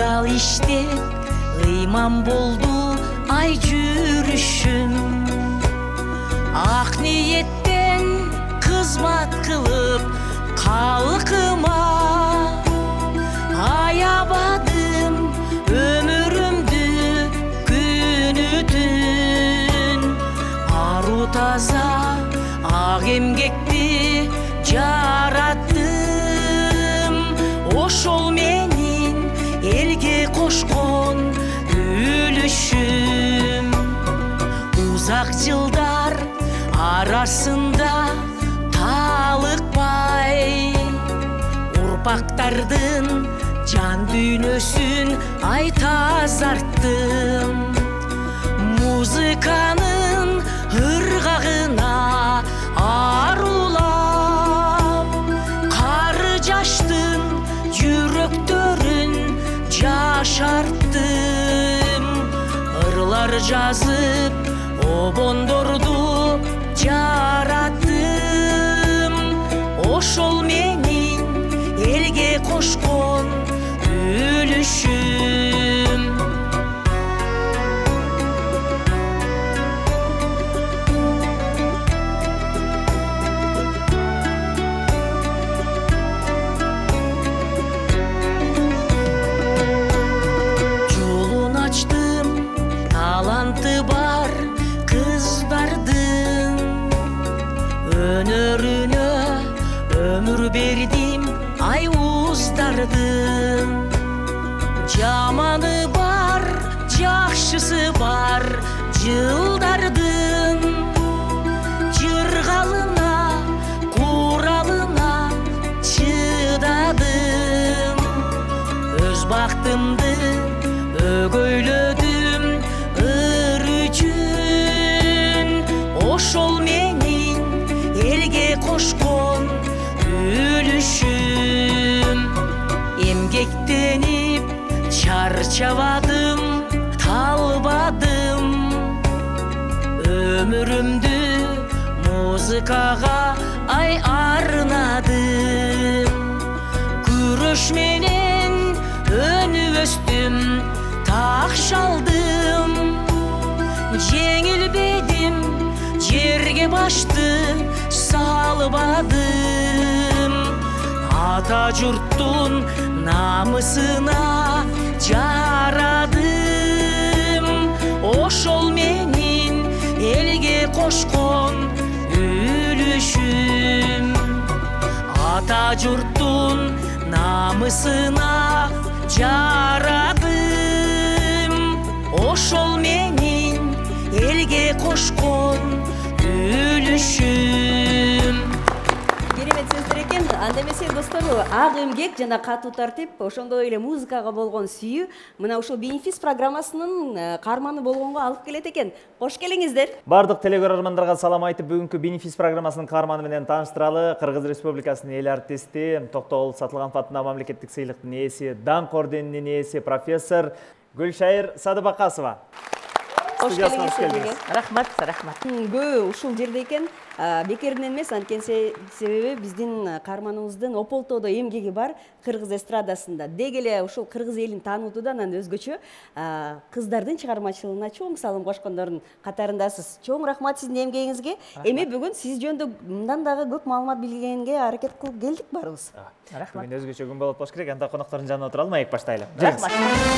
адал иштеп ыйман болду ай жүрүшүм. Ак ниеттен кызмат кылып калкыма аябадым өмүрүмдү күнү түн. Ару таза ак эмгекти жараттым, ошол менин элге кошкон үлүшүм. Узак жылдар арасында талыкпай урпактардын жан дүйнөсүн ай тазарттым. Музыканын ыргагына арулап кары жаштын жүрөктөрүн жашарттым. Ырлар жазып обондорду жараттым, ошол менин элге кошкон үлүшүм. Жолун ачтым таланты бар кыздардын, өнөрүнө өмүр бердим ай уздардын. Жаманы бар, жакшысы бар жылдардын. Жыргалына, куралына чыдадым. Өз бактымды өгөйлөдүм ыр үчүн, ошол менин элге кошкон үлүшүм. Эмгектенип чарчабадым, талбадым, өмүрүмдү музыкага ай арнадым. Күрөш менен өнүп өстүм, так шалдым, жеңилбедим, жерге башты салбадым. Ата журттун намысына жарадым, ошол менин элге кошкон үлүшүм. Ата журттун намысына жарадым, ошол менин элге кошкон үлүшүм. Керемет сөздөр экен. Анда эмесе достор, ак эмгек жана катуу тартип, ошондой эле музыкага болгон сүйүү мына ушул бенефис программасынын каарманы болгонго алып келет экен. Кош келиңиздер. Бардык телекөрөрмандарга салам айтып, бүгүнкү бенефис программасынын каарманы менен тааныштыралы. Кыргыз Республикасынын эл артисти, Токтогул Сатылганов атындагы мамлекеттик сыйлыктын ээси, даңк орденинин ээси профессор Гүлшайыр Садыбакасова. Кош келиңиз. Рахмат, рахмат. Көө ушул жерде экен, бекеринен эмес, анткени себеби биздин каарманыбыздын Ополтоодо эмгеги бар кыргыз эстрадасында. Деги эле ушул кыргыз элин таануутуда анан өзгөчө кыздардын чыгармачылыгына чоң салым кошкондордун катарындасыз. Чоң рахмат сиздин эмгегиңизге. Эми бүгүн сиз жөнүндө мындан дагы көп маалымат билгенге аракет кылып келдик барыбыз. Рахмат. Бүгүн өзгөчө күн болот болуш керек. Анда коноктордун жанына отуралы, маек баштайлы. Рахмат.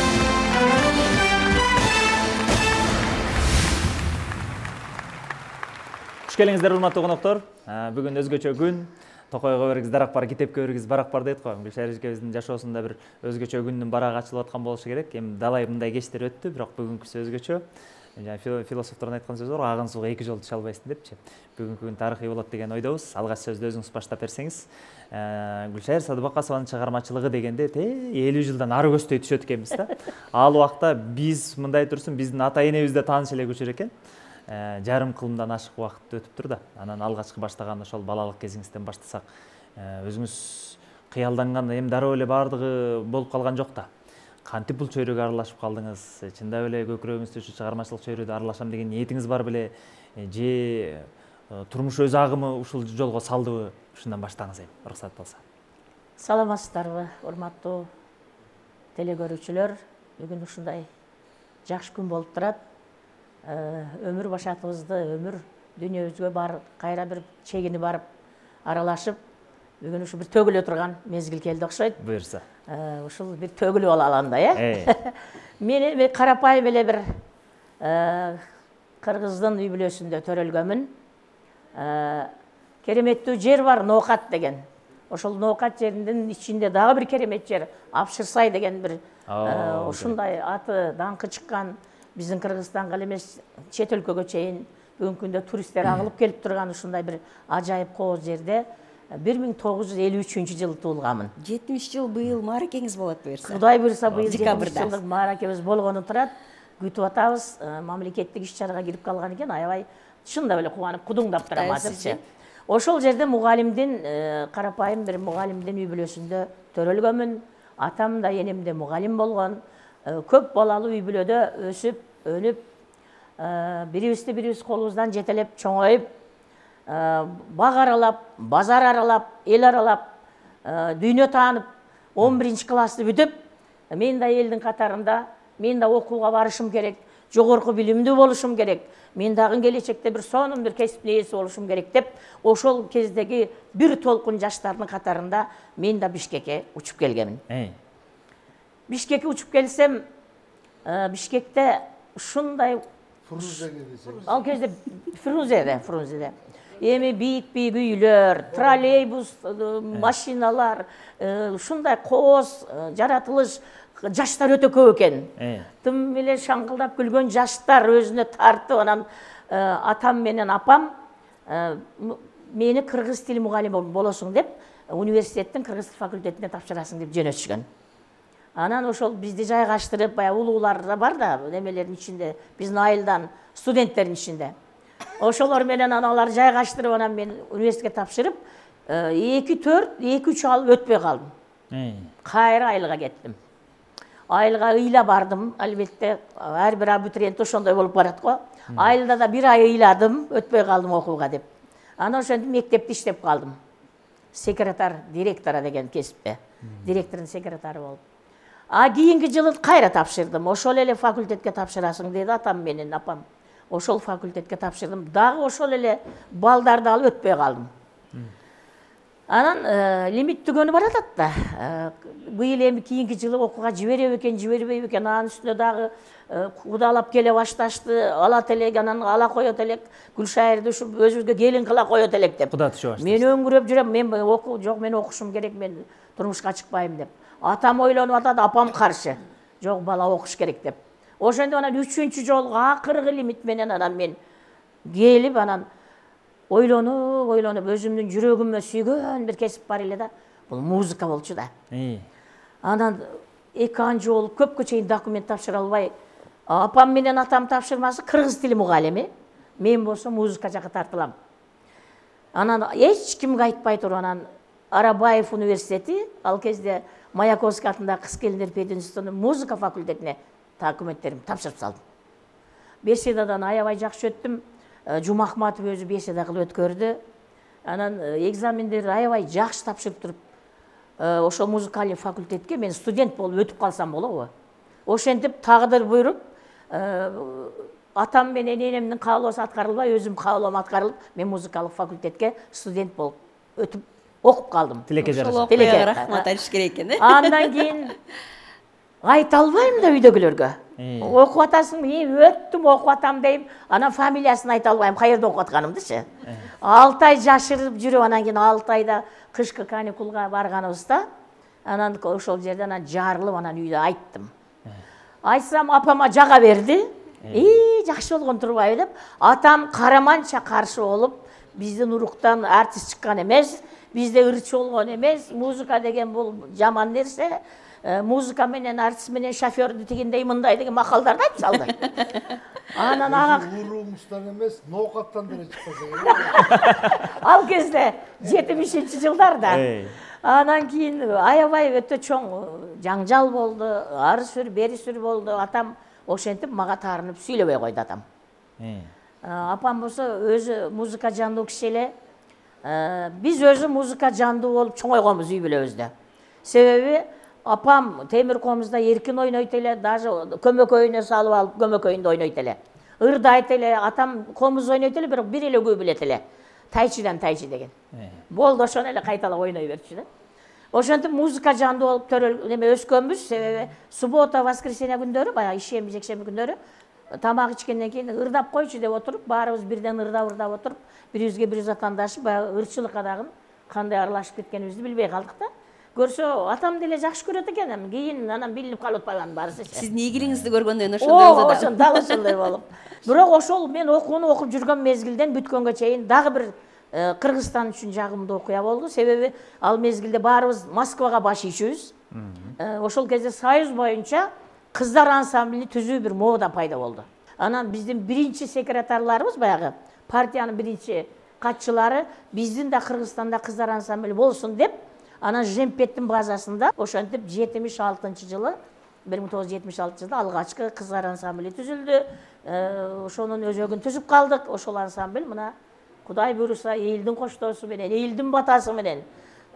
Куш келиңиздер, урматтуу коноктор. Бүгүн өзгөчө күн. Токойго бериңиз, даракпар, китепке бериңиз, баракпар дейт го. Гүлшайыр эжекебиздин жашоосунда бир өзгөчө күндүн барагы ачылып аткан болушу керек. Эми далай мындай кечтер өттү, бирок бүгүнкүсү өзгөчө. Философтордун айткан сөзү бар, агын сууга эки жолду чалбайсың депчи. Бүгүнкү күн тарыхый болот деген ойдобуз. Алгач сөздү өзүңүз баштап берсеңиз. Гүлшайыр Садыбакасованын чыгармачылыгы дегенде 50 жылдан ары көздөй түшөт экенбиз да. Ал убакта биз мындай турсун, биздин ата энебиз да тааныш эле көчөр экен. Жарым кылымдан ашык убакыт өтүптүр да. Анан алгачкы баштаган ошол балалык кезиңизден баштасак, өзүңүз кыялданган эми дароо эле баардыгы болуп калган жок да. Кантип бул чөйрөгө аралашып калдыңыз? Чындап эле көкүрөгүңүздө ушу чыгармачылык чөйрөдө аралашам деген ниетиңиз бар беле? Же турмуш өз агымы ушул жолго салдыбы? Ушундан баштаңыз эми, уруксат болсо. Саламатсыздарбы, урматтуу телекөрүүчүлөр, бүгүн ушундай жакшы күн болуп турат. Өмүр башатыбызды, өмүр дүйнөбүзгө бар кайра бир чегини барып аралашып, бүгүн ушу бир төгүлө турган мезгил келди окшойт. Буюрса. Ушул бир төгүлүп алалы анда, Мен карапайым эле бир кыргыздын үй бүлөсүндө төрөлгөмүн. Кереметтүү жер бар, Ноокат деген. Ошол Ноокат жеринин ичинде дагы бир керемет жер, Апшырсай деген бир ушундай аты даңкы чыккан, биздин Кыргызстанга эмес, чет өлкөгө чейин бүгүнкү күндө туристтер агылып келип турган ушундай бир ажайып кооз жерде 1953 жылы туулганмын. 70 жыл быйыл мааракеңиз болот буюрса. Кудай буйрса быйыл Декабрда. 70 жылдык мааракебиз болгону турат. Күтүп атабыз. Мамлекеттик иш-чарага кирип калган экен, аябай чындап эле кубанып, кудуңдап турам азырчы. Ошол жерде мугалимдин, карапайым бир мугалимдин үй бүлөсүндө төрөлгөмүн. Атам да энем де мугалим болгон. Көп балалуу үй бүлөдө өсүп, өнүп, бирибизди бирибиз колубуздан жетелеп чоңоюп, баг аралап, базар аралап, эл аралап, дүйнө таанып, 11 классты бүтүп, мен да элдин катарында, мен да окууга барышым керек, жогорку билимдүү болушум керек, мен дагы келечекте бир сонун бир кесиптин ээси болушум керек деп, ошол кездеги бир толкун жаштардын катарында мен да Бишкекке учуп келгемин. Бишкекке учуп келсем, Бишкекте ушундай ал кезде Фрунзеде. Эми бийик үйлөр, троллейбус, машиналар, ушундай кооз, жаратылыш, жаштар өтө көп экен. Тым эле шаңкылдап күлгөн жаштар өзүнө тартып, анан атам менен апам мени кыргыз тили мугалими болосуң деп, университеттин кыргыз тил факультетине тапшырасың деп жөнөтүшкөн. Анан ошол бизди жайгаштырып, баягы улуулар да бар да, немелердин ичинде, биздин айылдан студенттердин ичинде. Ошолор менен аналар жайгаштырып, анан мен университетке тапшырып, 2-3 ал өтпөй калдым. Кайра айылга кеттим. Айылга ыйла бардым, албетте, ар бир абитуриент ошондой болуп барат го. Айылда да бир ай ыйладым, өтпөй калдым окууга деп. Анан ошентип мектепте иштеп калдым. Секретар, директора деген кесипте. Директордун секретары болуп. Кийинки жылы кайра тапшырдым. Ошол эле факультетке тапшырасың деди атам менен апам. Ошол факультетке тапшырдым. Дагы ошол эле балдарды алып өтпөй калдым. Анан лимит түгөнү баратат да. Быйыл эми кийинки жылы окууга жибереби экен, жибербейби экен. Анын үстүнө дагы кудалап келе башташты. Алат элек, анан ала коет элек. Гүлшайырды ушу өзүбүзгө келин кыла коет элек деп. Куда түшө башташты. Мен өңгүрөп жүрөм. Мен окушум керек, мен турмушка чыкпайм деп. Атам ойлонуп атат, апам каршы. Жок, бала окуш керек деп. Ошондо анан 3-чү жолу акыркы лимит менен анан мен келип, анан ойлонуп өзүмдүн жүрөгүмө сүйгөн бир кесип бар эле да. Бул музыка болчу да. Анан 2 жолу көпкө чейин документ тапшыра албай, апам менен атам тапшырмасы кыргыз тили мугалими, мен болсо музыка жакка тартылам. Анан эч кимге айтпай туруп, анан Арабаев университети, ал кезде Маяковский атындагы кыз келиндер пединститутунун музыка факультетине документтеримди тапшырып салдым. Беседадан аябай жакшы өттүм. Жумахматов өзү беседа кылып өткөрдү. Анан экзамендерди аябай жакшы тапшырып туруп, ошо музыкалдык факультетке мен студент болуп өтүп калсам болобу? Ошентип тагдыр буйруп, атам менен энемдин каалоосу аткарылбай, өзүм каалоом аткарылып, мен музыкалык факультетке студент болуп өтүп окуп калдым. Тилекке жараша. Ошол окуяга рахмат айтыш керек экен. Андан кийин айта албайм да үйдөгүлөргө. Окуп атасың, мен өттүм, окуп атам дейм, анан фамилиясын айта албайм, каерде окуп атканымдычы. 6 ай жашырып жүрүп, анан кийин 6 айда кышкы каникулга барганыбызда, анан ошол жерден жарылып, анан үйдө айттым. Айтсам, апама жага берди. Жакшы болгон турбайбы деп. Атам караманча каршы болуп, биздин уруктан артист чыккан эмес, бизде ырчы болгон эмес, музыка деген бул жаман нерсе. Музыка менен, артист менен шофёрдү тигиндей мындай деген макалдарды айтып салды. Анан ага уруңуздан эмес, Ноокаттан деле чыкпаса керек. Ал кезде 70-жылдарда. Анан кийин аябай өтө чоң жаңжал болду, ары сүр, бери сүр болду. Атам ошентип мага таарынып сүйлөбөй койду атам. Апам болсо өзү музыка жандуу киши эле. Биз өзү музыка жандуу болуп чоңойгонбуз үй бүлөбүздө. Себеби апам темир комузда эркин ойнойт эле, даже көмөкөйүнө салып алып көмөкөйүндө ойнойт эле. Ырдайт эле, атам комуз ойнойт эле, бирок бир эле күү билет эле. Тайчидан тайчи деген. Болду ошону эле кайталап ойной берчү да. Ошентип музыка жанды болуп өскөнбүз, себеби суббота, воскресенье күндөрү, баягы ишемби, жекшемби күндөрү тамак ичкенден кийин ырдап койчу деп отуруп, баарыбыз бирден ырдап отуруп, бирибизге бирибиз атаандашып, баягы ырчылыкка дагы кандай аралашып кеткенибизди билбей калдык да. Көрсө атам деле жакшы көрөт экен, кийин анан билинип калып атпайбы баарысы. Сиздин ийгилигиңизди көргөндөн ошондой болду. Дагы ошондой болуп. Бирок ошол мен окууну окуп жүргөн мезгилден бүткөнгө чейин дагы бир Кыргызстан үчүн жагымдуу окуя болду. Себеби ал мезгилде баарыбыз Москвага баш ийчүбүз. Ошол кезде Союз боюнча кыздар ансамблини түзүү бир мода пайда болду. Анан биздин биринчи секретарларыбыз, баягы партиянын биринчи катчылары биздин да Кыргызстанда кыздар ансамбли болсун деп, анан Жемпеттин базасында ошентип 76-жылы 1976 жылда алгачкы кыздар ансамбли түзүлдү. Ошонун өзөгүн түзүп калдык. Ошол ансамбль мына Кудай буйруса элдин коштоосу менен, элдин батасы менен,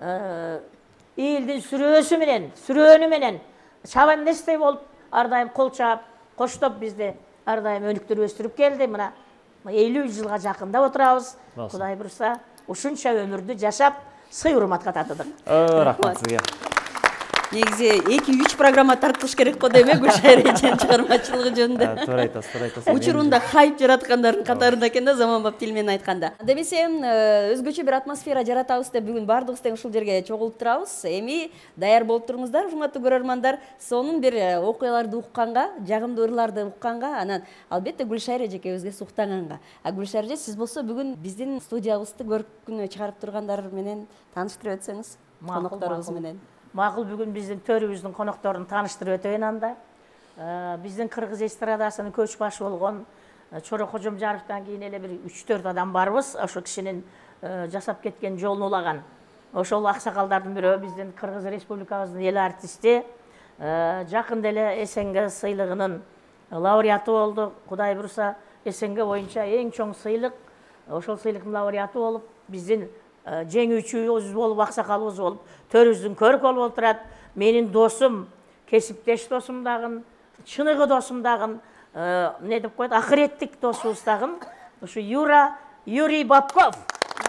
элдин сүрөөсү менен, сүрөөнү менен чабандестей болуп ар дайым кол чаап, коштоп бизди ар дайым өнүктүрүп өстүрүп келди. Мына 50 жылга жакындап отурабыз. Кудай буйруса ушунча өмүрдү жашап, сый урматка татыдык. Рахмат сизге. Негизи 2-3 программа тарткылыш керек го дейм, Гүлшайыр эженин чыгармачылыгы жөнүндө. Туура айтасыз. Учурунда хайп жараткандардын катарында экен да, заманбап тил менен айтканда. Демесе өзгөчө бир атмосфера жаратабыз деп бүгүн баардыгыбыз тең ушул жерге чогулуп турабыз. Эми даяр болуп туруңуздар, урматтуу көрөрмандар. Сонун бир окуяларды укканга, жагымдуу ырларды укканга, анан албетте Гүлшайыр эжекебизге суктаганга. Гүлшайыр эже, сиз болсо бүгүн биздин студиябызды көркүнө чыгарып тургандар менен тааныштырып өтсөңүз, конокторубуз менен. Макул, бүгүн биздин төрүбүздүн конокторун тааныштырып өтөйүн анда. Биздин кыргыз эстрадасынын көч башы болгон Чоро Кожомжаровдон кийин эле бир 3-4 адам барбыз. Ошо кишинин жасап кеткен жолун улаган. Ошол аксакалдардын бирөө биздин Кыргыз Республикабыздын эл артисти. Жакында эле СНГ сыйлыгынын лауреаты болду. Кудай буйруса СНГ боюнча эң чоң сыйлык. Ошол сыйлыктын лауреаты болуп, биздин жеңүүчүбүз болуп, аксакалыбыз болуп, төрүбүздүн көркөл болуп турат. Менин досум, кесиптеш досум дагы, чыныгы досум дагы, не деп коет, акыреттик досубуз дагы, ушу Юрий Бабков.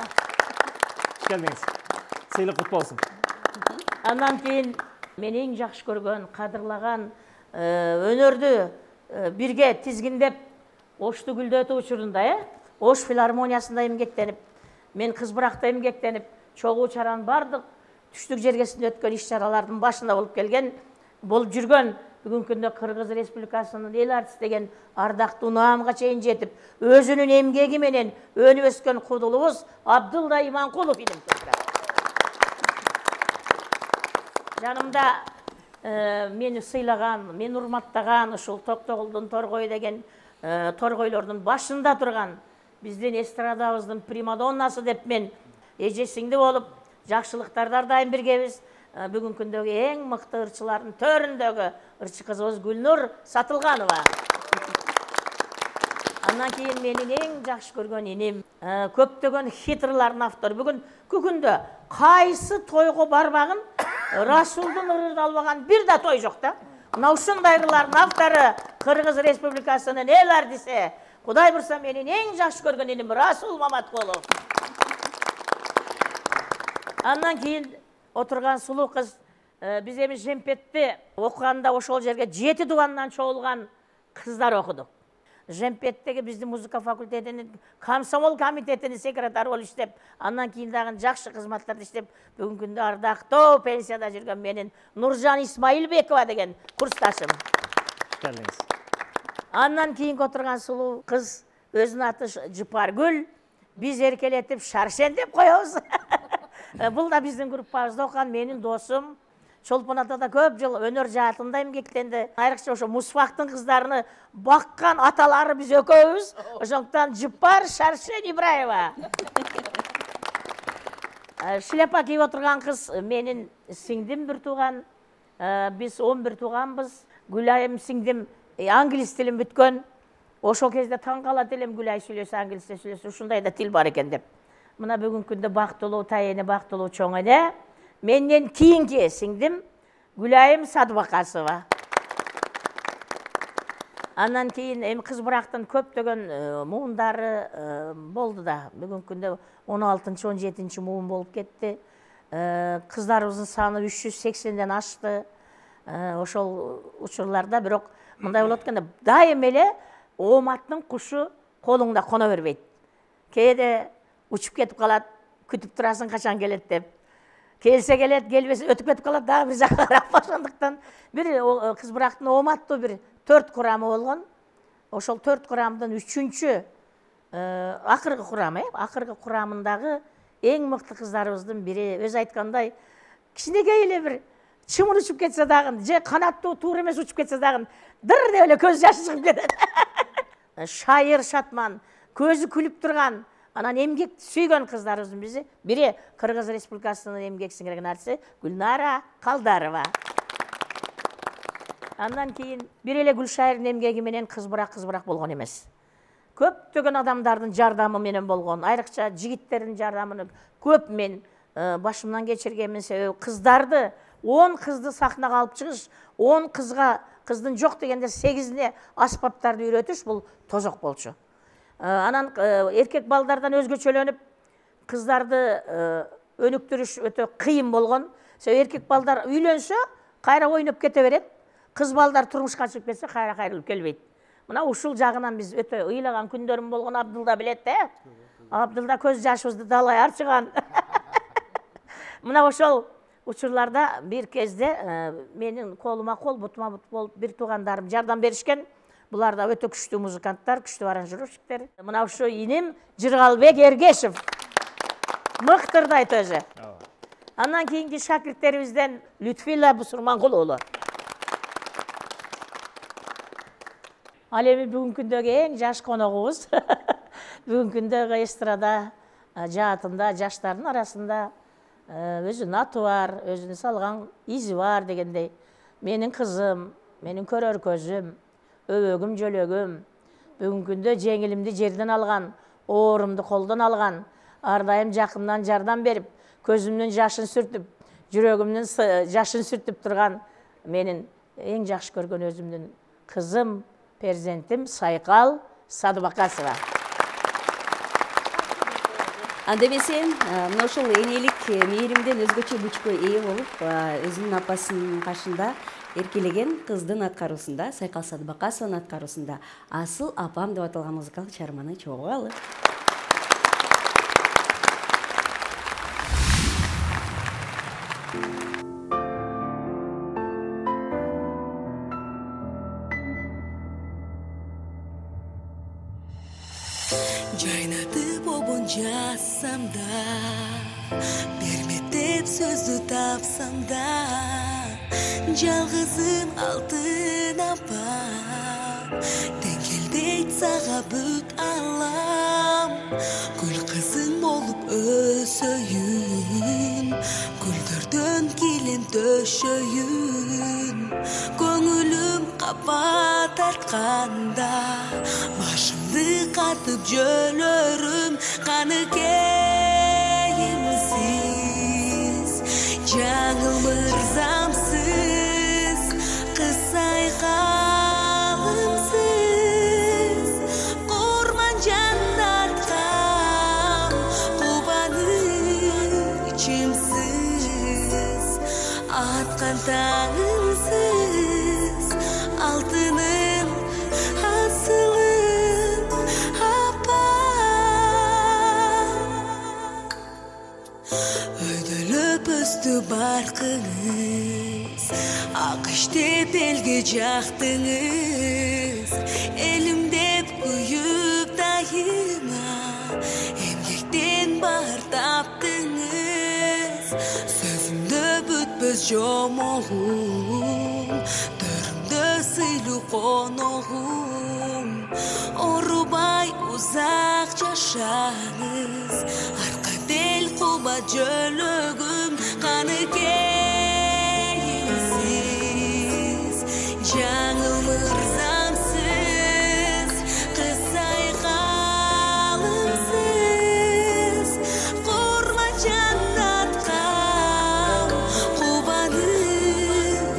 Келдиңиз. Сыйлык кут болсун. Андан кийин мен эң жакшы көргөн, кадырлаган өнөрдү бирге тизгиндеп, Ошту гүлдөтүү учурунда, Ош филармониясында эмгектенип, мен Кызбыракта эмгектенип, чогуу чаранын бардык түштүк жергесинде өткөн иш-чаралардын башында болуп жүргөн, бүгүнкү күндө Кыргыз Республикасынын эл артисти деген ардактуу наамга чейин жетип, өзүнүн эмгеги менен өнүп өскөн кудулубуз Абдулла Иманкулов илим көрсөтөт. Жанымда мени сыйлаган, мени урматтаган ушул Токтогулдун Торгой деген торгойлордун башында турган биздин эстрадабыздын примадоннасы деп мен эжесиңди болуп, жакшылыктарда ар дайым биргебиз. Бүгүнкү күндөгү эң мыкты ырчылардын төрүндөгү ырчы кызыбыз Гүлнур Сатылганова. Андан кийин менин эң жакшы көргөн иним, көптөгөн хитрылардын автору. Бүгүнкү күндө кайсы тойго барбагын Расулдун ырын албаган бир да той жок да. Мына ушундай ырлардын автору Кыргыз Республикасынын эл артисти. Кудай буйруса менин эң жакшы көргөн иним Расул Маматкулов. Андан кийин отурган сулуу кыз, биз эми Жемпетти окуганда ошол жерге 7 дубандан чогулган кыздар окудук. Жемпеттеги биздин музыка факультетинин комсомол комитетинин секретары болуп иштеп, андан кийин дагы жакшы кызматтарда иштеп, бүгүнкү күндө ардактуу пенсияда жүргөн менин Нуржан Исмаилбекова деген курсташым. Келдиңиз. Андан кийинки отурган сулуу кыз, өзүнүн аты Жыпаргүл, биз эркелетип Шаршен деп коебуз. Бул да биздин группабызда окуган менин досум. Чолпон Атада көп жыл өнөр жаатында эмгектенди. Айрыкча ошо Мусфактын кыздарыны баккан аталары биз экөөбүз. Ошондуктан Жыпар Шаршен Ибраева. Шляпа кийип отурган кыз менин сиңдим бир тууган. Биз 11 тууганбыз. Гүлайым сиңдим англис тилин бүткөн. Ошол кезде таң калат элем, Гүлай сүйлөсө, англисте сүйлөсө, ушундай да тил бар экен деп. Мына бүгүнкү күндө бактылуу, тайыны бактылуу чоң эне. Менден кийинки сиңдим Гүлайым Садыбакасова. Андан кейін қыз бірақтың көптеген муындары болды да. Бүгін күнде 16-17 муын болып кетті. Қыздарымыздың саны 380-ден ашты. Ошол учурларда бирок мындай болот экен, дайым эле ооматтын кушу колуңда кона бербейт. Кээде учуп кетип калат, күтүп турасың качан келет деп. Келсе келет, келбесе өтүп кетип калат, дагы бир жакка карап. Ошондуктан бир кыз бірақтың ооматтуу бир 4 курамы болгон. Ошол 4 курамдын 3-чү акыркы курамы, акыркы курамындагы эң мыкты кыздарыбыздын бири. Өз айткандай, кичинекей эле бир чымыр учуп кетсе дагы, же канаттуу туура эмес учуп кетсе дагы, дыр деп эле көз жашы чыгып кетет. Шайыр шатман, көзү күлүп турган, анан эмгек сүйгөн кыздарыбыздын бири Кыргыз Республикасынын эмгек сиңирген артисти Гүлнара Калдарова. Андан кейін бир эле Гүлшайырдын эмгеги менен кыз бирак болгон эмес. Көптөгөн адамдардын жардамы менен болгон, айрыкча жигиттердин жардамын көп мен башымдан кечиргенмин. Себеби кыздарды 10 кызды сахнага алып чыгыш, 10 кыздын жок дегенде 8-ине аспаптарды үйрөтүш бул тозок болчу. Анан эркек балдардан өзгөчөлөнүп кыздарды өнүктүрүш өтө кыйын болгон. Себеби эркек балдар үйлөнсө кайра ойноп кете берет. Кыз балдар турмушка чыгып кетсе кайра кайрылып келбейт. Мына ушул жагынан биз өтө ыйлаган күндөрүм болгон. Абдылда билет, Абдылда көз жашыбызды далай арчыган. Мына ошол учурларда бир кезде менин колума кол, бутума бут болуп бир туугандарым жардам беришкен. Булар да өтө күчтүү музыканттар, күчтүү аранжировщиктер. Мына ушу иним Жыргалбек Эргешев. Мыктырдайт өзү. Андан кийинки шакирттерибизден Лютфила Бусурманкулу. Ал эми бүгүнкү күндөгү эң жаш коногубуз. Бүгүнкү күндөгү эстрада жаатында жаштардын арасында өзүнүн аты бар, өзүнүн салган изи бар дегендей. Менин кызым, менин көрөр көзүм, өбөгүм, жөлөгүм. Бүгүнкү күндө жеңилимди жерден алган, оорумду колдон алган, ар дайым жакындан жардам берип, көзүмдүн жашын сүртүп, жүрөгүмдүн жашын сүртүп турган менин эң жакшы көргөн өзүмдүн кызым, перзентим Сайкал Садыбакасова. Анда эмесе, мына ошол энелик мээримден өзгөчө күчкө ээ болуп, өзүнүн апасынын кашында эркелеген кыздын аткаруусунда, Сайкал Садыбакасованын аткаруусунда Асыл апам деп аталган музыкалык чыгарманы чогуу алып. Жайнатып обон жазсам да, бермет деп сөздү тапсам да, жалгызым алтын апам, деңгелдейт сага бүт алам. Гүл кызың болуп өсөйүн, гүлдөрдөн килем төшөйүн. Көңүлүм капа тартканда, башымды катып жөлөрүм. Каныкейимсиз, жаңыл мырзамсыз, кыз Сайкалымсыз, курман жаннаткам, кубанычымсыз, аткан таңымсыз, алтыным, асылым, апам. Өйдөлөп өстү баркыңыз, акыш деп элге жактыңыз, элим деп күйүп дайыма, эмгектен бар таптыңыз. Сөзүмдө бүтпөс жомогум, төрүмдө сыйлуу коногум. Орубай узак жашаңыз, арка бел куба жөлөгүм. Каныкейимсиз, жаңыл мырзамсыз, кыз Сайкалымсыз, курман жаннаткам, кубаныч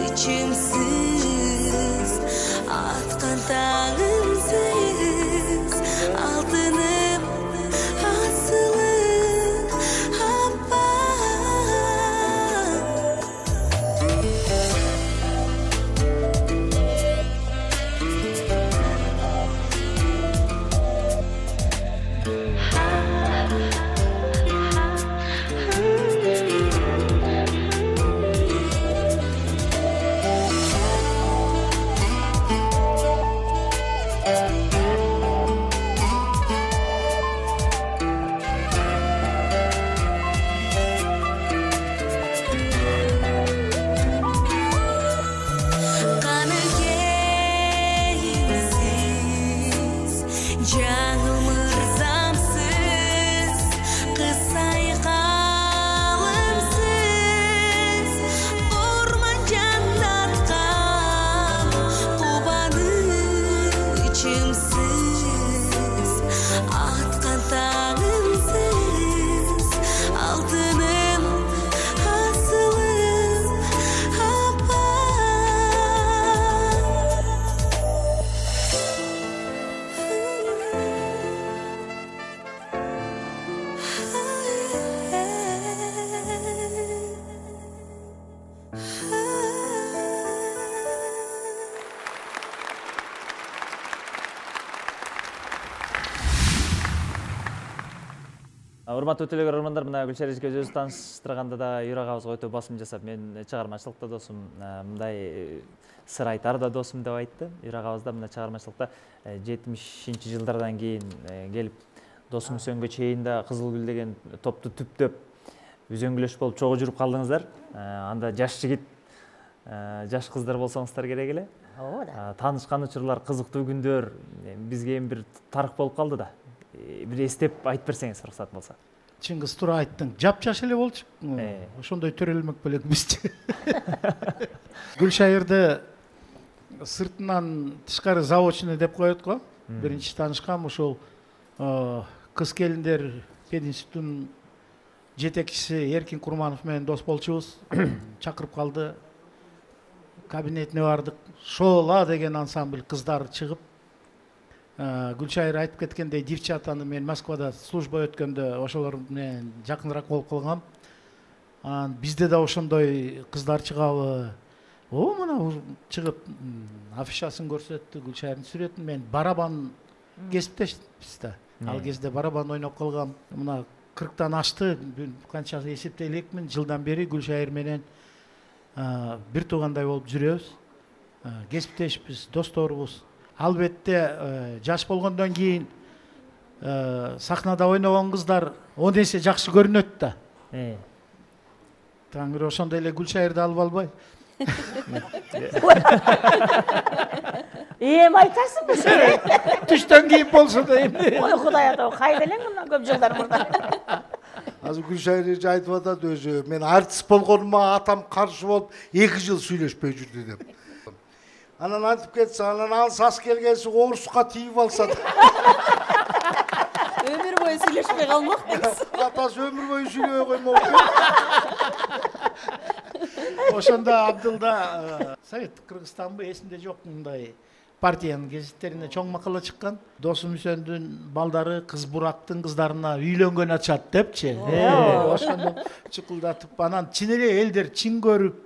урматтуу телекөрөрмандар, мына Гүлшара эжекебиз өзү тааныштырганда да юрагыбызга өтө басым жасап, мен чыгармачылыкта досум, мындай сыр айтар да досум деп айтты. Юрагыбызда мына чыгармачылыкта 70-ші жылдардан кийин келип досум Үсөнгө чейин да Кызыл Гүл деген топту түптөп үзөңгүлөш болуп чогуу жүрүп калдыңыздар. Анда жаш жигит, жаш кыздар болсоңуздар керек эле. Ооба да. Таанышкан учурлар, кызыктуу күндөр бизге эми бир тарых болуп калды да. Бир эстеп айтып берсеңиз уруксат болсо. Чыңгыз туура айттың. Жапжаш эле болчу. Ошондой төрөлмөк белек бизчи. Гүлшайырды сыртынан тышкары заочный деп коет го. Биринчи таанышкам ушул кыз келиндер пединститутунун жетекчиси Эркин Курманов менен дос болчубуз. Чакырып калды. Кабинетине бардык. Шола деген ансамбль кыздар чыгып, Гүлшайыр айтып кеткендей, девчатаны мен Москвада служба өткөндө ошолор менен жакыныраак болуп калгам. Бизде да ошондой кыздар чыгабы? Мына чыгып афишасын көрсөттү, Гүлшайырдын сүрөтүн. Мен барабан кесиптешпиз да. Ал кезде барабан ойноп калгам. Мына 40-тан ашты, канча эсептей элекмин, жылдан бери Гүлшайыр менен бир туугандай болуп жүрөбүз. Кесиптешпиз, досторбуз. Албетте жаш болгондон кийин сахнада ойногон кыздар 10 эсе жакшы көрүнөт да. Таңыр ошондой эле Гүлшайырды алып албай. Эми айтасың ушуну. Түштөн кийин болсо да эми. Ой Кудай ата, кайда элең мындан көп жылдар мурда. Азыр Гүлшайыр эже айтып атат өзү, мен артист болгонума атам каршы болуп 2 жыл сүйлөшпөй жүрдү деп. Анан айтып кетсе, анан ал сас келгенси орусқа тийип алса. Өмүр бою сүйлөшпөй калмак дейсиз. Атасы өмүр бою сүйлөбөй коймок. Ошондо Абдылда Совет Кыргызстанбы эсимде жок, мындай партиянын гезиттерине чоң макала чыккан. Досум Үсөндүн балдары Кыз Бурактын кыздарына үйлөнгөн ачат депчи. Ошондо чукулдатып, анан чын эле элдер чын көрүп,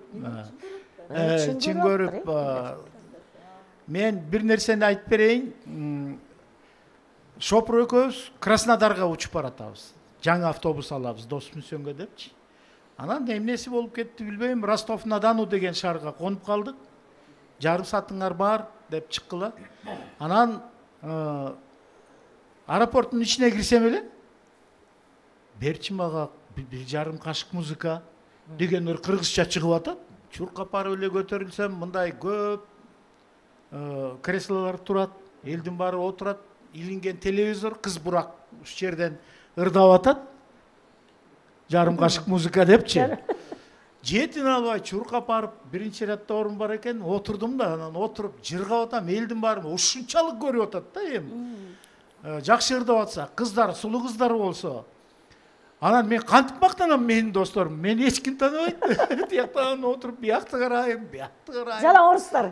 мен бир нерсени айтып берейин. Шопур экөөбүз Краснодарга учуп баратабыз. Жаңы автобус алабыз, досум Үсөнгө депчи. Анан эмнеси болуп кетти билбейм, Ростов-на-Дону деген шаарга конуп калдык. Жарым саатыңар бар деп чыккыла. Анан аэропорттун ичине кирсем эле, берчи мага бир жарым кашык музыка дегендер кыргызча чыгып атат. Чуркап барып эле көтөрүлсөм, мындай көп креслолор турат, элдин баары отурат, илинген телевизор, Кыз Бурак ушул жерден ырдап атат. Жарым кашык музыка депчи. Жетин албай чуркап барып, биринчи рядда орун бар экен, отурдум да, анан отуруп жыргап атам, элдин баары ушунчалык көрүп атат да эми. Жакшы ырдап атса, кыздар, сулуу кыздар болсо. Анан мен кантип мактанам, менин досторум, мени эч ким тааныбайт. Тияктан отуруп, биякты карайм, биякты карайм. Жалаң орустар.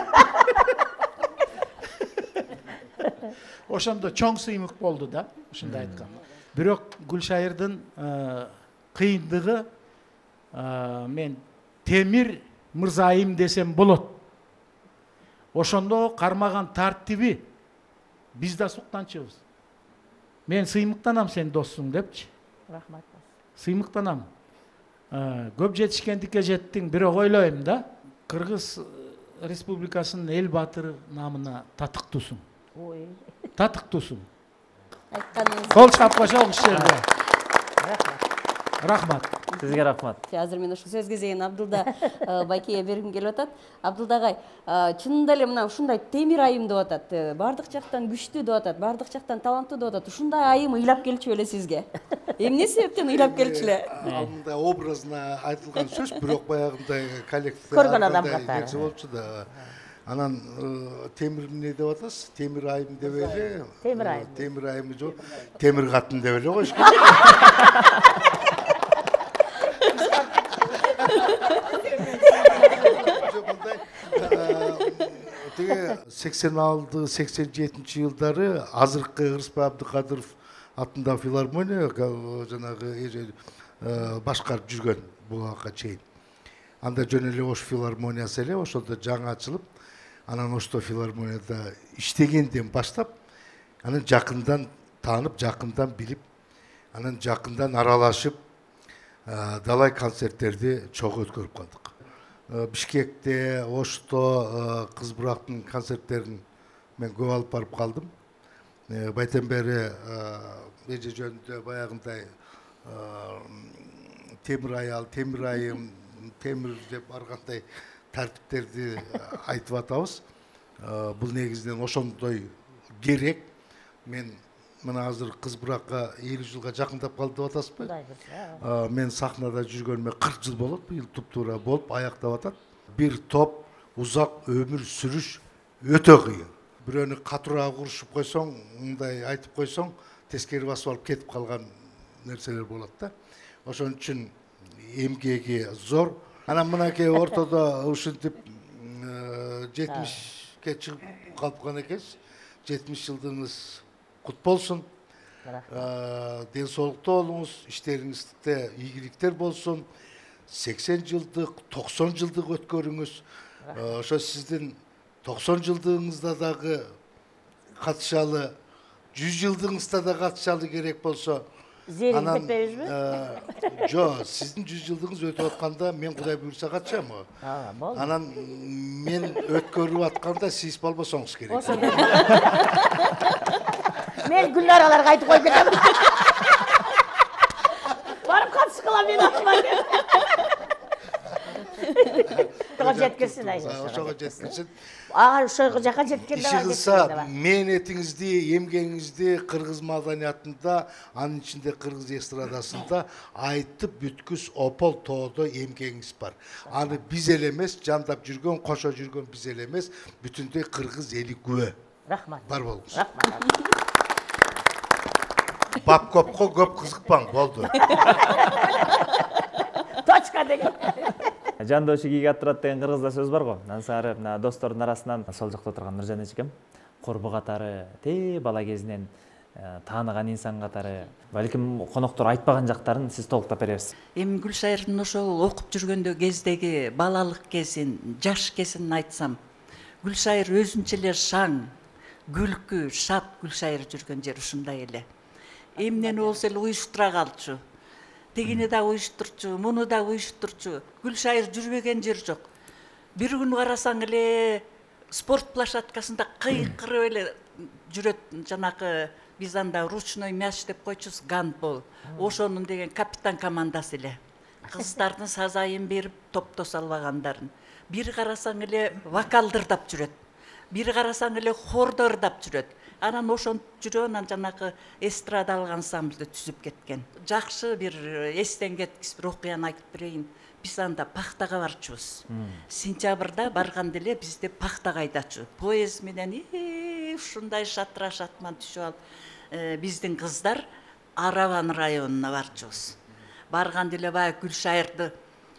Ошондо чоң сыймык болду да, ушундай айткам. Бирок Гүлшайырдын кыйындыгы, мен Темир Мырзайым десем болот. Ошондо кармаган тартиби биз да суктанчыбыз. Мен сыймыктанам сен доссуң депчи. Рахмат. Сыймыктанам. Көп жетишкендикке жеттиң, бирок ойлойм да, Кыргыз Республикасынын эл баатыры намына татыктуусуң. Ой. Татыктуусуң. Айтканыңыз. Кол чапкача ушул жерде. Рахмат. Сизге рахмат. Азыр мен ушул сөз кезегин Абдылда байкеге бергим келип атат. Абдылда агай, чынында эле мына ушундай темир айым деп атат. Бардык жактан күчтүү деп атат, бардык жактан таланттуу деп атат. Ушундай айым ыйлап келчү эле сизге. Эмне себептен ыйлап келчү эле? Мындай образна айтылган сөз, бирок баягындай коллектив Көргөн адам катары. нерсе болчу да. Анан темир эмне деп атасыз? Темир айым деп эле. Темир айым. Темир айымы жок. Темир катын деп эле коюш керек. Теге 86-87 жылдары азыркы Ырысбай Абдыкадыров атында филармония жанагы башкарып жүргөн буга чейин. Анда жөн эле ош филармониясы эле ошондо жаңы ачылып, анан ошто филармонияда иштегенден баштап, анан жакындан таанып, жакындан билип, Анан жакындан аралашып далай концерттерди чогуу өткөрүп калдык. Бишкекте, Ошто кыз бурактын концерттерин мен көп алып барып калдым. Байтен бери эже жөнүндө баягындай темир аял, темир айым, темир деп ар кандай тартиптерди айтып атабыз. Бул негизинен ошондой керек. Мен мына азыр кыз буракка 50 жылга жакындап калды деп атасызбы? Мен сахнада жүргөнүмө 40 жыл болот. Быйыл туп-туура болуп аяктап атат. Бир топ узак өмүр сүрүш өтө кыйын. Бирөөнү катурага курушуп койсоң, мындай айтып койсоң, тескери басып алып кетип калган нерселер болот да. Ошон үчүн эмгеги зор. Анан мынакей ортодо ушинтип 70ке чыгып калган экенсиз. 70 жылдыгыңыз кут болсун. Ден соолукта болуңуз, иштериңизде ийгиликтер болсун. 80 жылдык, 90 жылдык өткөрүңүз. Ошо сиздин 90 жылдыгыңызда дагы катышалы, 100 жылдыгыңызда да катышалы керек болсо, Зерин кетпейбизби? Жо, сиздин 100 жылдыгыңыз өтүп атканда мен Кудай буйрса катышам. Болду. Анан мен өткөрүп атканда сиз болбосоңуз керек. Мен Гүлнараларга айтып коюп кетем. Барып катыш кылам мен атман. Ошого жеткирсин Айжа. Ошого жеткирсин. Ошого жака жеткенде Иши кылса, мээнетиңизди, эмгегиңизди кыргыз маданиятында, анын ичинде кыргыз эстрадасында айтып бүткүс опол тоодо эмгегиңиз бар. Аны биз эле эмес, жандап жүргөн, кошо жүргөн биз эле эмес, бүтүндөй кыргыз эли күбө. Рахмат. Бар болуңуз. Рахмат. Бап көпкө көп кызыкпаң, болду. Точка деген. Жанды өшігіге аттырат деген кыргызда сөз бар го. Ансары мына достордун арасынан сол жакта отурган Нуржан эжекем корбу катары, бала кезинен тааныган инсан катары, балким коноктор айтпаган жактарын сиз толуктап бересиз. Эми Гүлшайырдын ошол окуп жүргөндө кездеги балалык кезин, жаш кезин айтсам, Гүлшайыр өзүнчө эле шаң, күлкү, шат Гүлшайыр жүргөн жер ушундай эле. Эмнени болсо эле уюштура калчу. Тигини да уюштурчу, муну да уюштурчу. Гүлшайыр жүрбөгөн жер жок. Бир күн карасаң эле спорт площадкасында кыйкырып эле жүрөт. Жанакы биз анда ручной мяч деп койчубуз, гандбол. Ошонун деген капитан командасы эле. Кыздардын сазайын берип топто салбагандарын. Бир карасаң эле вокал ырдап жүрөт. Бир карасаң эле хордо ырдап жүрөт. Анан ошонтип жүрөт, анан жанакы эстрадалык ансамбльди түзүп кеткен. Жакшы бир эстен кеткис бир окуяны айтып берейин. Биз анда пахтага барчубуз. Сентябрда барганда эле бизди пахтага айдачу. Поезд менен ушундай шатыра шатман түшүп алып, биздин кыздар Араван районуна барчубуз. Барганда эле баягы Гүлшайырды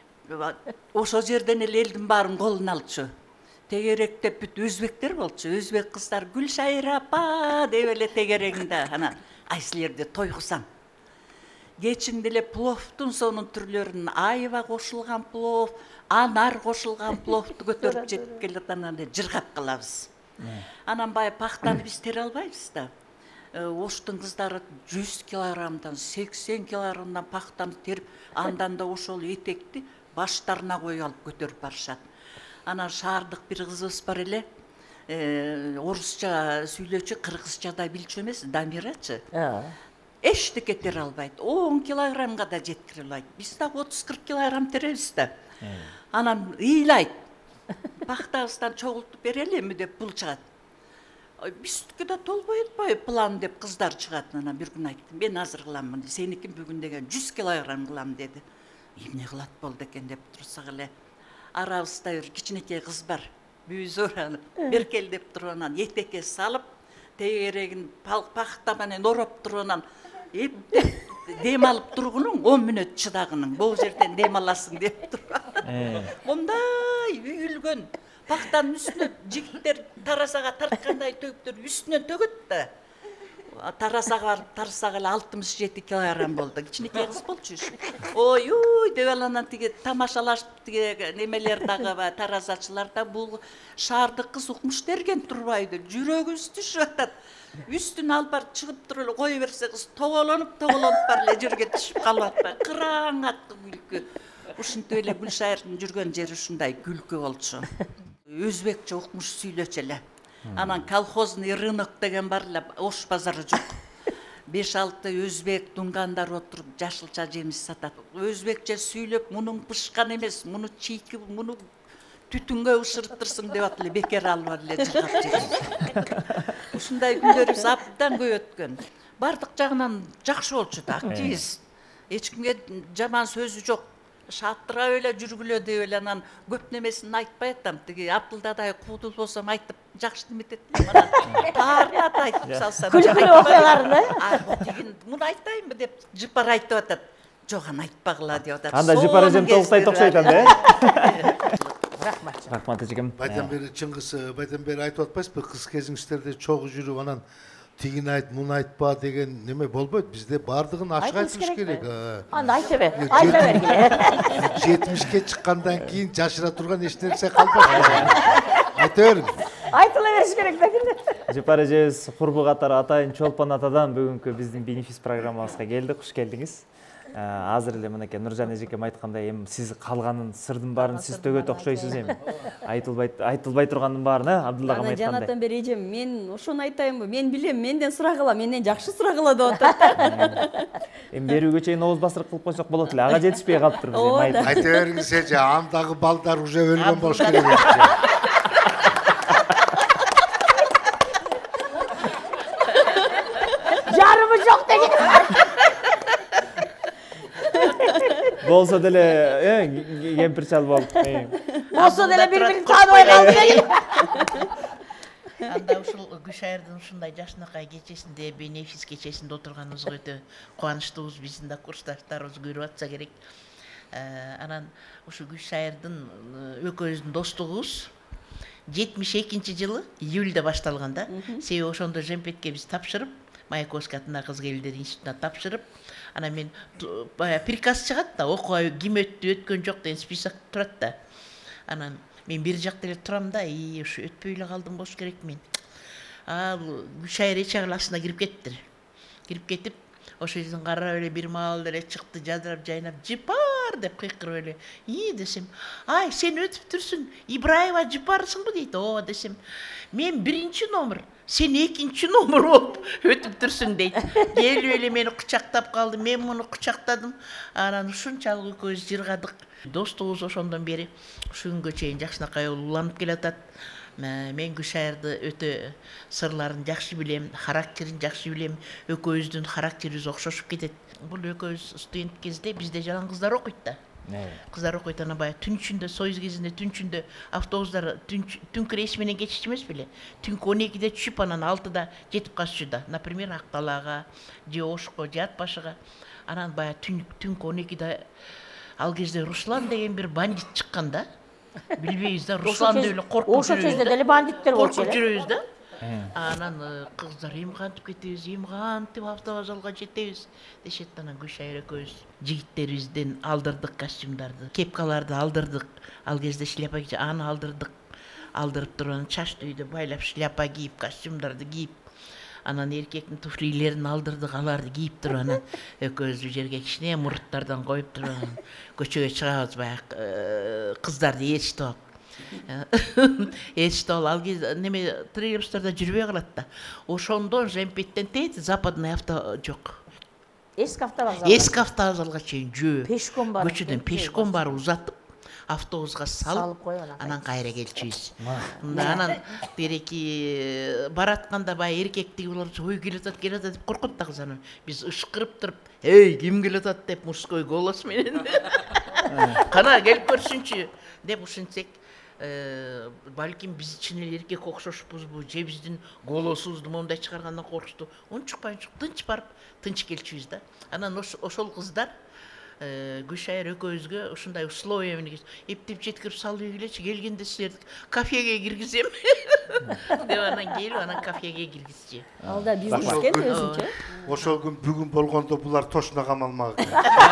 ошол жерден эле элдин баарын колуна алчу. Тегеректеп бүт өзбектер болчу. Өзбек кыздар Гүлшайыр апа деп эле тегерегинде анан ай силерди тойгусам. Кечинде эле пловтун сонун түрлөрүн, айба кошулган плов, анар кошулган пловду көтөрүп жетип келет, анан жыргап калабыз. Анан бай пахтаны биз тере албайбыз да. Оштун кыздары 100 килограммдан 80 килограммдан пахтаны терип, андан да ошол этекти баштарына коюп алып көтөрүп барышат. Анан шаардык бир кызыбыз бар эле, орусча сүйлөөчү, кыргызча да билчү эмес, Дамирачы. Эчтеке тере албайт. 10 килограммга да жеткире албайт. Биз да 30-40 килограмм теребиз да. Анан ыйлайт. Пахтабыздан чогултуп берели эми деп бул чыгат. Биздики да толбой атпайбы план деп кыздар чыгат. Анан бир күн айттым, мен азыр кыламмын, сеникин бүгүн деген 100 килограмм кылам деди. Эмне кылат болду экен деп турсак эле, арабызда бир кичинекей кыз бар. Бүүзөр Беркел деп туруп анан этекке салып, тегерегин пахта менен ороп туруп анан дем алып тургунуң 10 мүнөт чыдагының. Бул жерден дем аласың деп туруп. Мондай үйүлгөн пахтанын үстүнө жигиттер тарасага тарткандай төгүптөр үстүнөн төгөт да. Тарасаға барып, тарасаға эле 67 килограмм болду. Кичинекей кыз болчу. Ой, деп анан тиги тамашалашып тиги немелер дагы таразачылар да бул шаарды кыз укмуш дерген турбайды. Жүрөгүбүз түшүп атат. Үстүн алып барып чыгып туруп эле кое берсе кыз тоголонуп бар эле жерге түшүп калып атпайбы. Кыраң аттуу күлкү. Ушинтип эле Гүлшайырдын жүргөн жери ушундай күлкү болчу. Өзбекче укмуш сүйлөчү эле. Анан колхозный рынок деген бар эле, Ош базары жок. 5-6 өзбек дунгандар отуруп жашылча жемиш сатат. Өзбекче сүйлөп, мунун пышкан эмес, муну чийкип, муну түтүнгө ышыртырсың деп атып эле бекер алып эле жыгап жейт. Ушундай күндөрүбүз абдан көп өткөн. Бардык жагынан жакшы болчу да, активист. Эч кимге жаман сөзү жок. Шаттырап эле жүргүлө деп эле анан көп немесин айтпай атам. Тиги Абдылдадай куудул болсом айтып жакшы неметет элем анан. Таарынат айтып салсам. Күлкүлүү окуяларын, Тигин муну айтайынбы деп жыпар айтып атат. Жок, аны айтпагыла деп атат. Анда жыпар эжем толуктай токшойт анда, Рахмат. Рахмат эжекем. Байдан бери Чыңгыз, байдан бери айтып атпайсызбы, кыз кезиңиздерде чогуу жүрүп анан тигин айт, муну айтпа деген неме болбойт. Бизде бардыгын ачык айтылыш керек. Анда айта бергиле. 70ке чыккандан кийин жашыра турган эч нерсе калбайт. Айта бериң. Айтыла бериш керек да. Жыпар эжебиз курбу катары Атайын Чолпон атадан бүгүнкү биздин бенефис программабызга келди. Куш келдиңиз. Азыр эле мынакей Нуржан эжекем айткандай, эми сиз калганын сырдын баарын сиз төгөт окшойсуз эми. Айтылбай тургандын баарын Абдуллагам Ана айткандай. жанатан бери эжем, мен ошону айтайынбы? Мен билем, менден сурагыла, менден жакшы сурагыла деп атат. Эми берүүгө чейин ооз басырык кылып койсок болот эле. Ага жетишпей калыптыр биз эми. Айта бериңиз эже, андагы балдар уже өлгөн болуш керек. Жарымы жок деген. Болсо деле, кемпир чал болуп. Болсо деле бири-бирин тааныбай калды деген. Анда ушул Гүлшайырдын ушундай жашынакай кечесинде, бенефис кечесинде отурганыбызга өтө кубанычтуубуз. Биздин да курсташтарыбыз көрүп атса керек. Анан ушу Гүлшайырдын экөөбүздүн достугубуз 72-жылы июльдө башталган да. Себеби ошондо Жемпетке биз тапшырып, Маяковский атындагы кыз келиндер институтуна тапшырып, анан мен приказ чыгат да, окуга ким өттү, өткөн жок деген список турат да. Анан мен бир жакта эле турам да, ушу өтпөй эле калдым болуш керек мен. Ал Гүлшайыр эч астына кирип кеттир. Кирип кетип, ошо жерден карап эле бир маал эле чыкты, жадырап, жайнап, "Жыпар" деп кыйкырып эле. Десем, "Ай, сен өтүп турсуң, Ибраева Жыпарсыңбы?" дейт. "Ооба" десем, "Мен 1-чи номер, сен 2-чи номер болуп өтүп турсуң" дейт. Келип эле мени кучактап калды, мен муну кучактадым. Анан ушунчалык экөөбүз жыргадык. Достугубуз ошондон бери ушу күнгө чейин жакшынакай уланып келатат. Мен Гүлшайырды өтө сырларын жакшы билем, характерин жакшы билем. Экөөбүздүн характерибиз окшошуп кетет. Бул экөөбүз студент кезде бизде жалаң кыздар окуйт да. Кыздар окуйт, анан баягы түн ичинде, союз кезинде түн ичинде автобустар түнкү рейс менен кетишчү эмес беле. Түнкү 12-де түшүп, анан 6-да жетип калчу да. Например, Акталаага, же Ошко, же Ат башыга. Анан баягы түнкү 12-де ал кезде Руслан деген бир бандит чыккан да. Билбейбиз да, Руслан деп эле коркуп жүрөбүз. Ошо кезде деле бандиттер болчу Коркуп эле. жүрөбүз да. Анан кыздар эмкантип кетебиз, эмкантип автовокзалга жетебиз дешет. Анан Гүлшайыр экөөбүз жигиттерибизден алдырдык костюмдарды, кепкаларды алдырдык. Ал кезде шляпа кийип, аны алдырдык. Алдырып туруп, чачты үйдө байлап шляпа кийип, костюмдарды кийип. Анан эркектин туфлилерин алдырдык, аларды кийип туруп, анан экөөбүз жерге кичине мурттардан коюп туруп, көчөгө чыгабыз баягы кыздарды ээрчитип алып. Ээрчитип алып, ал кезде неме троллейбустарда жүрбөй калат да. Ошондон Жемпеттен тет западный авто жок. Эски автовокзал. Эски автовокзалга чейин жүрүп, Пешком барып. көчөдөн пешком барып узатып, автобуска салып, коюп анан кайра келчүбүз. Анан береки баратканда баягы эркектиги булар ой келатат деп коркот да кыз. Анан биз ышкырып туруп, "Эй, ким келатат" деп мужской голос менен. "Кана келип көрсүнчү" деп ушинтсек, балким биз чын эле эркек окшошпузбу, же биздин голосубузду мондай чыгаргандан коркушту. Унчукпай тынч барып, тынч келчүбүз да. Анан ошол кыздар Гүлшайыр экөөбүзгө ушундай условия менен эптеп жеткирип салып ийгилечи, келгенде силерди кафеге киргизем деп анан келип анан кафеге киргизчи. Ал да бизнес экен өзүнчө. Ошол күн бүгүн болгондо булар тошуна камалмак.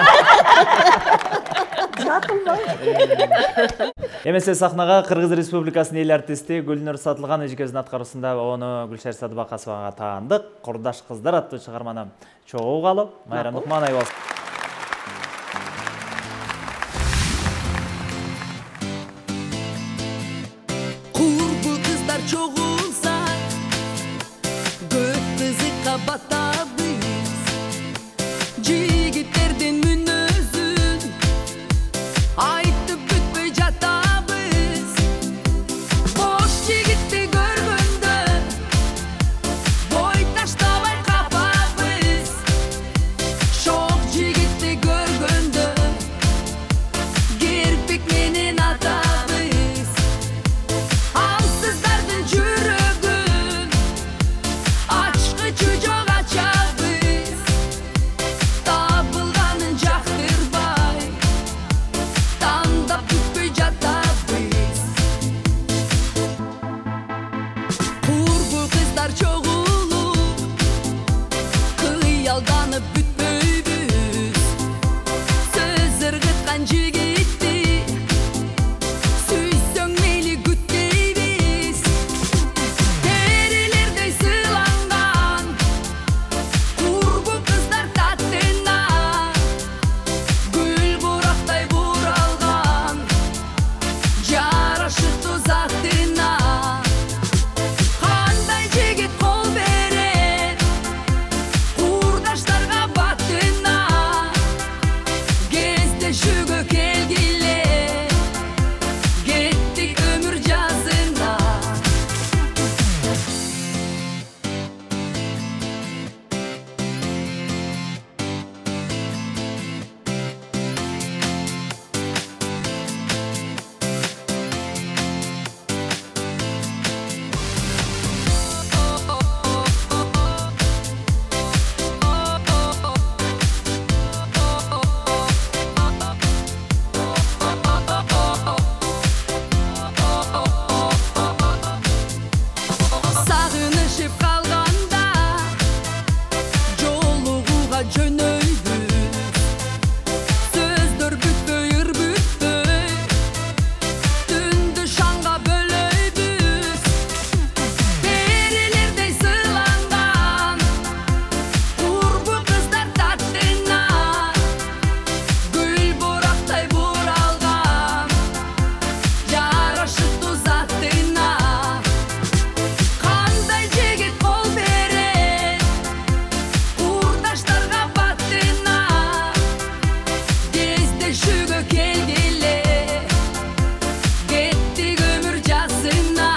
Эмесе сахнага Кыргыз Республикасынын эл артисти Гүлнур Сатылган эжекебиздин аткаруусунда оны Гүлшайыр Садыбакасовага таандык. Курдаш кыздар аттуу чыгарманы чогуу калып, Майрам Нукмановна болсун. Курбу кыздар чогулса, көк кызыкка батабыз. Жигиттердин мүнөзүн айтып бүтпөй жатабыз. Бош жигитти көргөндө бой таштабай капабыз. Шок жигитти көргөндө керпек менен атабыз. Ансыздардын жүрөгүн ачкычы жок ачабыз. Табылганын жактырбай тандап бүтпөй жатабыз. Курбу кыздар чогулуп кыялданып бүтпөйбүз. Сөз ыргыткан жигитти сүйсөң мейли күттейбиз. Терилердей сыйланган курбу кыздар таттына, гүл бурактай буралган жарашыктуу затына. Кандай жигит кол берет курдаштарга баттына. Кездешүүгө келгиле кеттик өмүр жазына. Сагынышып калганда жолугууга жөнөйбүз. Сөздөр бүтпөй, ыр бүтпөй, түндү шаңга бөлөйбүз. Терилердей сыйланган курбу кыздар таттына, гүл бурактай буралган жарашыктуу затына. Кандай жигит кол берет курдаштарга баттына. Кездешүүгө келгиле кеттик өмүр жазына.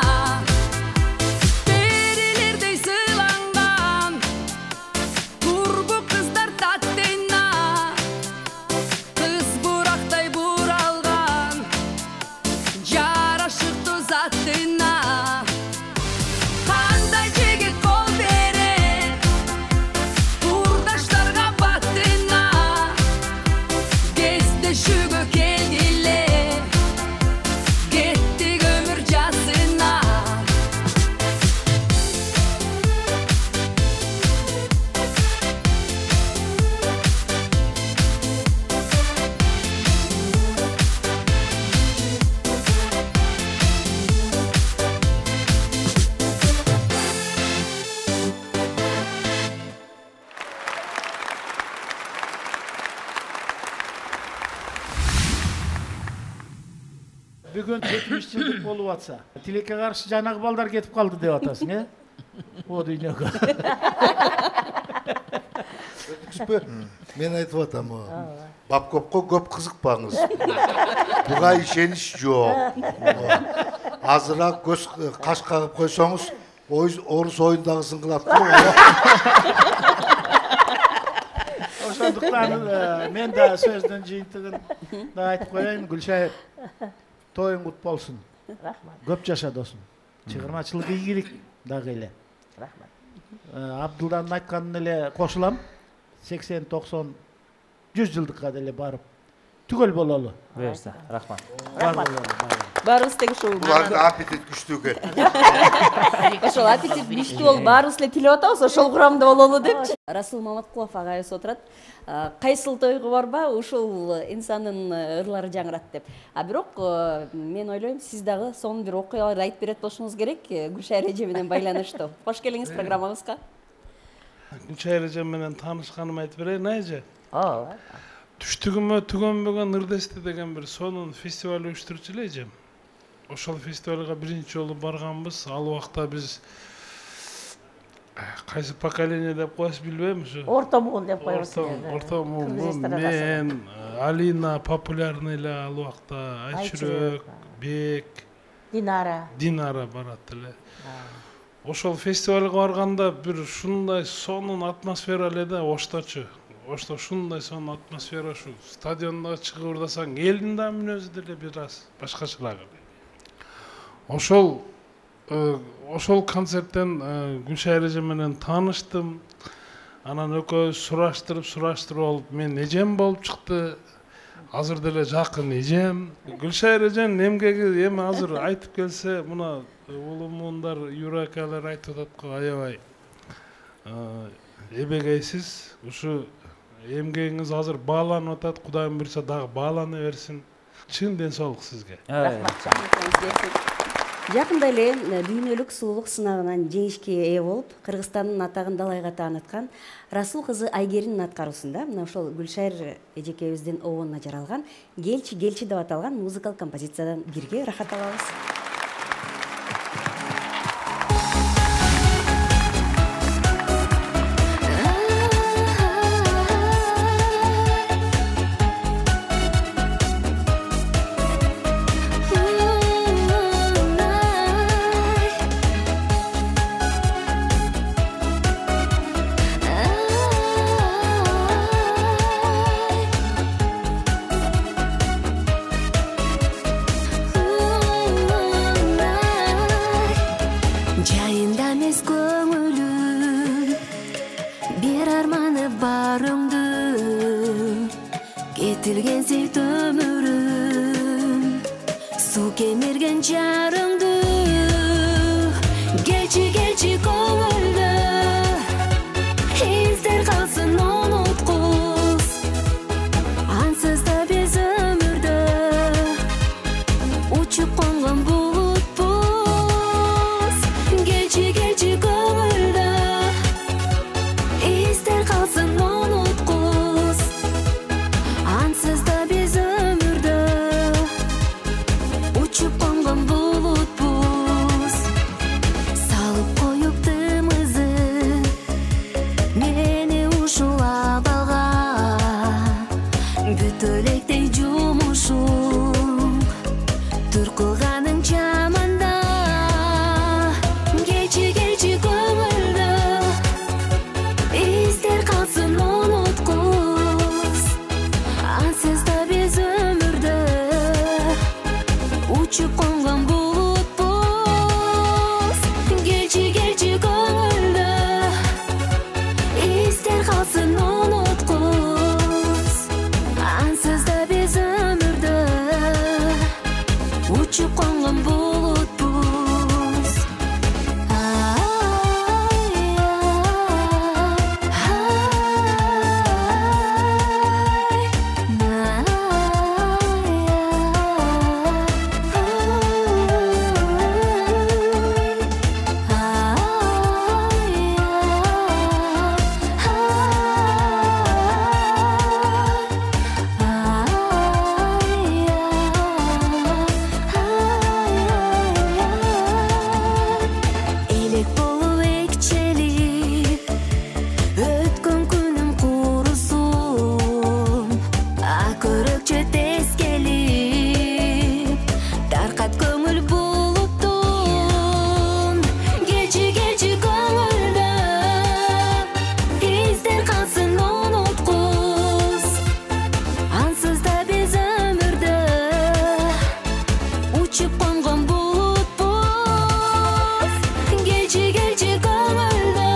Терилердей сыйланган курбу кыздар таттына, кыз бурактай буралган жарашыктуу затына. Кандай жигит кол берет курдаштарга баттына. Кездешүүгө келгиле кеттик өмүр жазына. Бүгүн 70 жылдык болуп атса, тилекке каршы жанагы балдар кетип калды деп атасың, О дүйнөгө. Мен айтып атам, бап көпкө көп кызыкпаңыз. Буга ишенич жок. Азыраак көз каш кагып койсоңуз, орус оюндагысын кылат. Ошондуктан мен да сөздүн жыйынтыгын да айтып коеюн. Гүлшайыр, тоюң кут болсун. Рахмат. Көп жаша досум. Чыгармачылык ийгилик дагы эле. Рахмат. Абдылдандын айтканына эле кошулам. 80-90 100 жылдыкка деле барып түгөл бололу. Буюрса, рахмат. Баарыбыз тең ушул Булардын аппетит күчтүү экен. ошол аппетит күчтүү болуп баарыбыз эле тилеп атабыз, ошол курамда бололу депчи. Расул Маматкулов агайыбыз отурат. Кайсыл тойго барба, ушул инсандын ырлары жаңырат деп. А бирок мен ойлойм, сиз дагы сонун бир окуяларды айтып берет болушуңуз керек Гүлшайыр эже менен байланыштуу. Кош келиңиз программабызга. Гүлшайыр эжем менен таанышканым айтып берейин, эже. Ооба. Түштүгүмө түгөнбөгөн ырдести деген бир сонун фестиваль уюштурчу эле эжем. Ошол фестивалга биринчи жолу барганбыз. Ал убакта биз кайсы поколение деп коебуз билбейм, ушу. Орто буун деп коебуз. Орто буун. Мен, Алина популярный эле ал убакта, Айчүрөк, Бек, Динара барат эле. Ошол фестивалга барганда бир ушундай сонун атмосфера эле да, Ошточу. Ошто ушундай сонун атмосфера, ушу стадиондо чыгып ырдасаң, элдин да мүнөзү деле бир аз башкачараак. Ошол концерттен Гүлшайыр эже менен тааныштым. Анан экөөбүз сураштырып алып, мен эжем болуп чыкты. Азыр деле жакын эжем. Гүлшайыр эженин эмгеги эми азыр айтып келсе, мына улумундар, Юра акалар айтып атат го, аябай эбегейсиз. Ушу эмгегиңиз азыр бааланып атат. Кудайым буйрса дагы баалана берсин. Чын ден соолук сизге. Жакында эле дүйнөлүк сулуулук сынагынан жеңишке ээ болуп, Кыргызстандын атагын далайга тааныткан Расул кызы Айгеринин аткаруусунда мына ошол Гүлшайыр эжекебиздин обонуна жаралган Келчи келчи деп аталган музыкалык композициядан бирге рахат алабыз. Кетилген сүйүктүү өмүрүм, суу кемирген жарыңды, келчи келчи көңүлдө, издер калсын унуткуз, ансыз да биз өмүрдө, учуп конгон булутпуз, келчи келчи көңүлдө, издер калсын унуткуз, ансыз да биз өмүрдө учуп конгон булутпуз. Салып коюп дымызын мени ушул абалга, бүт электей жумушуң туркулганың жаманда, келчи келчи көңүлдө, издер калсын унуткуз, ансыз да биз өмүрдө учуп конгон булутпуз, келчи келчи көңүлдө, издер калсын унуткуз, ансыз да биз өмүрдө учуп конгон булутпуз. Элек болуп экчелип, өткөн күнүм курусун, акөрөкчө тез келип, таркат көңүл булуптун, келчи келчи көңүлдө, издер калсын унуткуз, ансыз да биз өмүрдө учуп конгон булутпуз, келчи келчи көңүлдө,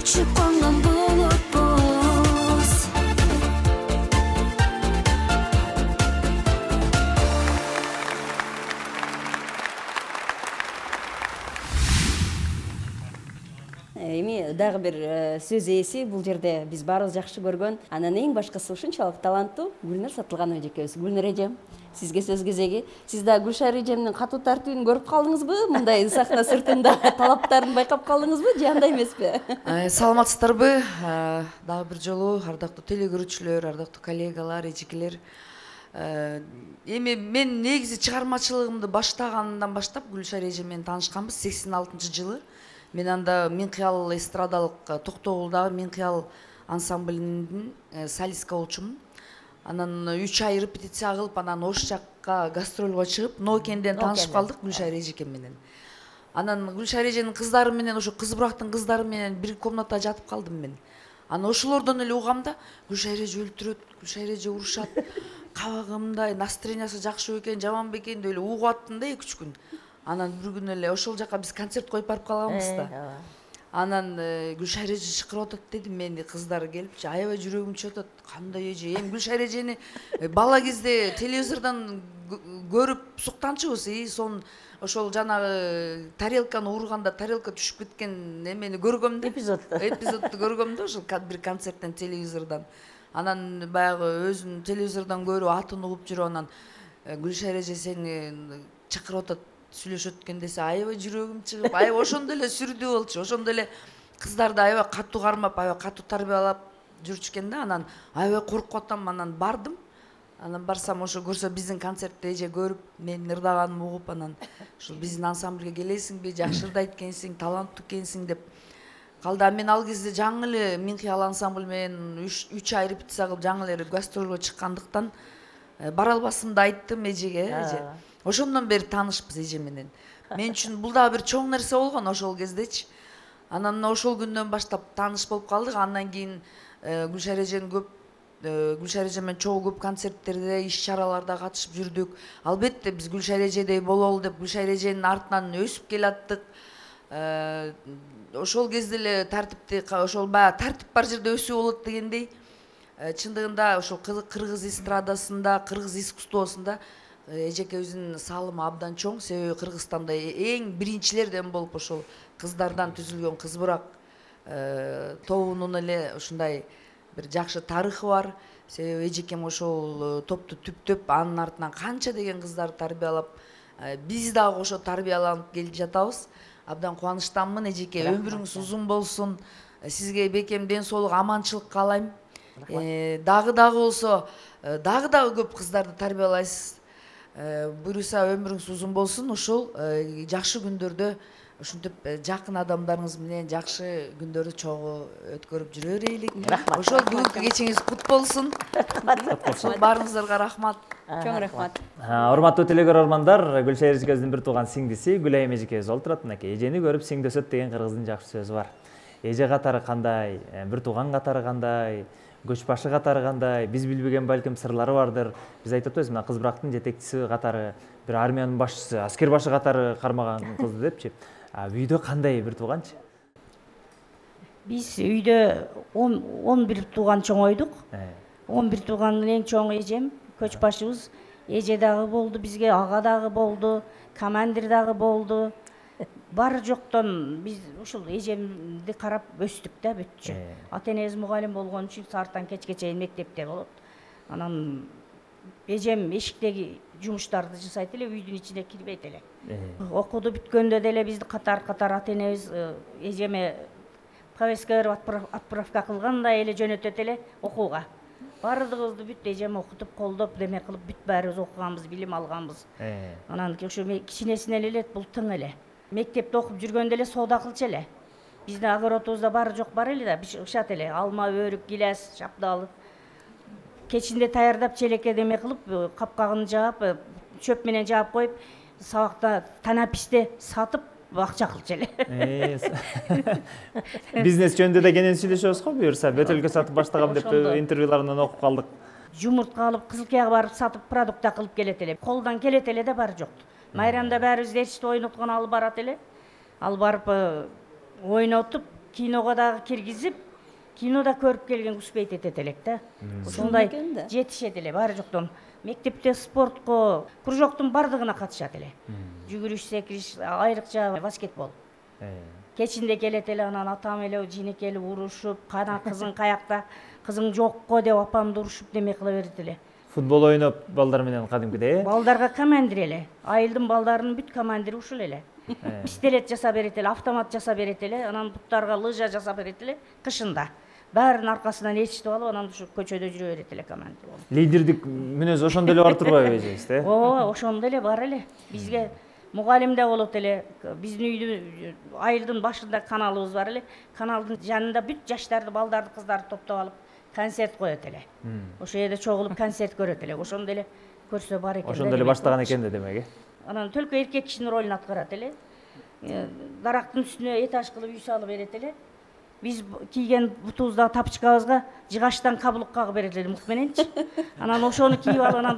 учуп конгон булутпуз. Эми дагы бир сөз ээси бул жерде биз баарыбыз жакшы көргөн, анан эң башкысы ушунчалык таланттуу Гүлнөр Сатылганова эжекебиз. Гүлнөр эжем, сизге сөз кезеги. Сиз да Гүлшара эжемдин катуу тартибин көрүп калдыңызбы? Мындай сахна сыртында талаптарын байкап калдыңызбы же андай эмеспи? Саламатсыздарбы? Дагы бир жолу ардактуу телекөрүүчүлөр, ардактуу коллегалар, эжекелер. Эми мен негизи чыгармачылыгымды баштагандан баштап Гүлшара эжем менен таанышканбыз 86-жылы. Мен анда Минкыял эстрадалык Токтогулдагы Минкыял ансамблинин солистка болчумун. Анан 3 ай репетиция кылып, анан Ош жакка гастролго чыгып, Ноокенден таанышып калдык Гүлшара эжекем менен. Анан Гүлшара эженин кыздары менен, ошо кыз бурактын кыздары менен бир комнатада жатып калдым мен. Анан ошолордон эле угамда Гүлшара эже өлтүрөт, Гүлшара эже урушат, кабагымдай, настроениясы жакшы бекен, жаман бекен деп эле угуп аттым да 2-3 күн. Анан бир күн эле ошол жака биз концерт коюп барып калганбыз да. Анан Гүлшара эже чыкырып атат деди, мени кыздары келипчи, аябай жүрөгүм чыгып атат. Кандай эже? Эми Гүлшара эжени бала кезде телевизордон көрүп суктанчубуз, сон ошол жанагы тарелканы урганда тарелка түшүп кеткен эмени көргөм да. Эпизодду көргөм да, ошол бир концерттен телевизордон. Анан баягы өзүн телевизордон көрүп атын угуп жүрүп, анан Гүлшара эже сени чакырып атат, сүйлөшөт экен десе, аябай жүрөгүм чыгып, аябай ошондой эле сүрдүү болчу. Ошондой эле кыздарды аябай катуу кармап, аябай катуу тарбиялап жүрчүкен да. Анан аябай коркуп атам, анан бардым. Анан барсам, ошо көрсө биздин концертти эже көрүп, менин ырдаганымды угуп, анан ушул биздин ансамбльге келесиңби, жакшы ырдайт экенсиң, таланттуу экенсиң деп калды. Мен ал кезде жаңы эле Минкыял ансамбль менен 3 ай репетиция кылып жаңы эле гастролго чыккандыктан бара албасымды айттым эжеге. Ошондон бери таанышпыз эже менен. Мен үчүн бул дагы бир чоң нерсе болгон ошол кездечи. Анан ошол күндөн баштап тааныш болуп калдык. Андан кийин Гүлшара эже менен чогуу көп концерттерде, иш-чараларда катышып жүрдүк. Албетте биз Гүлшара эжедей бололу деп Гүлшара эженин артынан өсүп келаттык. Ошол кезде эле тартипти, ошол баягы тартип бар жерде өсүү болот дегендей. Чындыгында ошол кыргыз эстрадасында, кыргыз искусствосунда эжекебиздин салымы абдан чоң. Себеби Кыргызстанда эң биринчилерден болуп ошол кыздардан түзүлгөн кыз бурак тобунун эле ушундай бир жакшы тарыхы бар. Себеби эжекем ошол топту түптөп, анын артынан канча деген кыздарды тарбиялап, биз дагы ошо тарбияланып келип жатабыз. Абдан кубанычтамын эжеке, өмүрүңүз узун болсун. Сизге бекем ден соолук, аманчылык каалайм. Дагы болсо, дагы көп кыздарды тарбиялайсыз. Буюрса өмүрүңүз узун болсун, ушул жакшы күндөрдө ушинтип жакын адамдарыңыз менен жакшы күндөрдү чогуу өткөрүп жүрө берелик. Ошол бүгүнкү кечиңиз кут болсун. Баарыңыздарга рахмат. Чоң рахмат. Урматтуу телекөрөрмандар, Гүлшара эжекебиздин бир тууган сиңдиси Гүлайым эжекебиз олтурат. Мынакей, эжени көрүп сиңдөсөт деген кыргыздын жакшы сөзү бар. Эже катары кандай, бир тууган катары кандай, көч башы катары кандай, биз билбеген балким сырлары бардыр. Биз айтып атпайбызбы, мына кыз бурактын жетекчиси катары, бир армиянын башчысы, аскер башы катары кармаган кызды депчи. Үйдө кандай бир тууганчы? Биз үйдө 11 тууган чоңойдук. 11 туугандын эң чоңу эжем, көч башыбыз. Эже дагы болду бизге, ага дагы болду, командир дагы болду. Бары жоктон биз ушул эжемди карап өстүк да бүттү. Ата-энебиз мугалим болгон үчүн сааттан кечке чейин мектепте болот. Анан эжем эшиктеги жумуштарды жасайт эле, үйдүн ичине кирбейт эле. Окууду бүткөндө деле бизди катар ата-энебиз эжеме повестка берип отправка кылгандай эле жөнөтөт эле окууга. Бардыгыбызды бүт эжем окутуп, колдоп, деме кылып бүт баарыбыз окуганбыз, билим алганбыз. Анан ошо кичинесинен эле бул тың эле. Мектепте окуп жүргөндө эле соода кылчу эле. Биздин огородубузда баары жок бар эле да, бышат эле, алма, өрүк, гилес, шапталы. Кечинде даярдап, челекке деме кылып, капкагын жаап, чөп менен жаап коюп, сабакта танаписте сатып, акча кылчу эле. Бизнес жөнүндө да кенен сүйлөшөбүз го, буюрса бөтөлкө сатып баштагам деп интервьюларынан окуп калдык. Жумуртка алып, кызылкияга барып сатып, продукта кылып келет эле. Колдон келет эле да баары жок. Майрамда баарыбыз эчти ойноткон алып барат эле. Ал барып ойнотуп, киного дагы киргизип, кинода көрүп келген успеть этет элек да. Ушундай жетишет эле, баары жоктон. Мектепте спортко, кружоктун бардыгына катышат эле. Жүгүрүш, секириш, айрыкча баскетбол. Кечинде келет эле, анан атам эле жинекели урушуп, кана кызың каякта, кызың жокко деп апамды урушуп неме кыла берет эле. Футбол ойноп балдар менен кадимкидей. Балдарга командир эле. Айылдын балдарынын бүт командири ушул эле. Пистолет жасап берет эле, автомат жасап берет эле, анан буттарга лыжа жасап берет эле кышында. Баарынын аркасынан ээрчитип алып, анан ушу көчөдө жүрө берет эле командир болуп. Лидердик мүнөз ошондо эле бар турбайбы эжеңиз, э? Ооба, ошондо эле бар эле. Бизге мугалим да болот эле. Биздин үйдүн айылдын башында каналыбыз бар эле. Каналдын жанында бүт жаштарды, балдарды, кыздарды топтоп алып концерт коет эле. Ошол жерде чогулуп концерт көрөт эле. Ошондо эле көрсө бар экен. Ошондо эле баштаган экен да демек, э? Анан төлкө эркек кишинин ролун аткарат эле. Дарактын үстүнө этаж кылып үй салып берет эле. Биз кийген бутубузда тапчыкабызга жыгаштан каблук кагып берет эле мук мененчи. Анан ошону кийип алып анан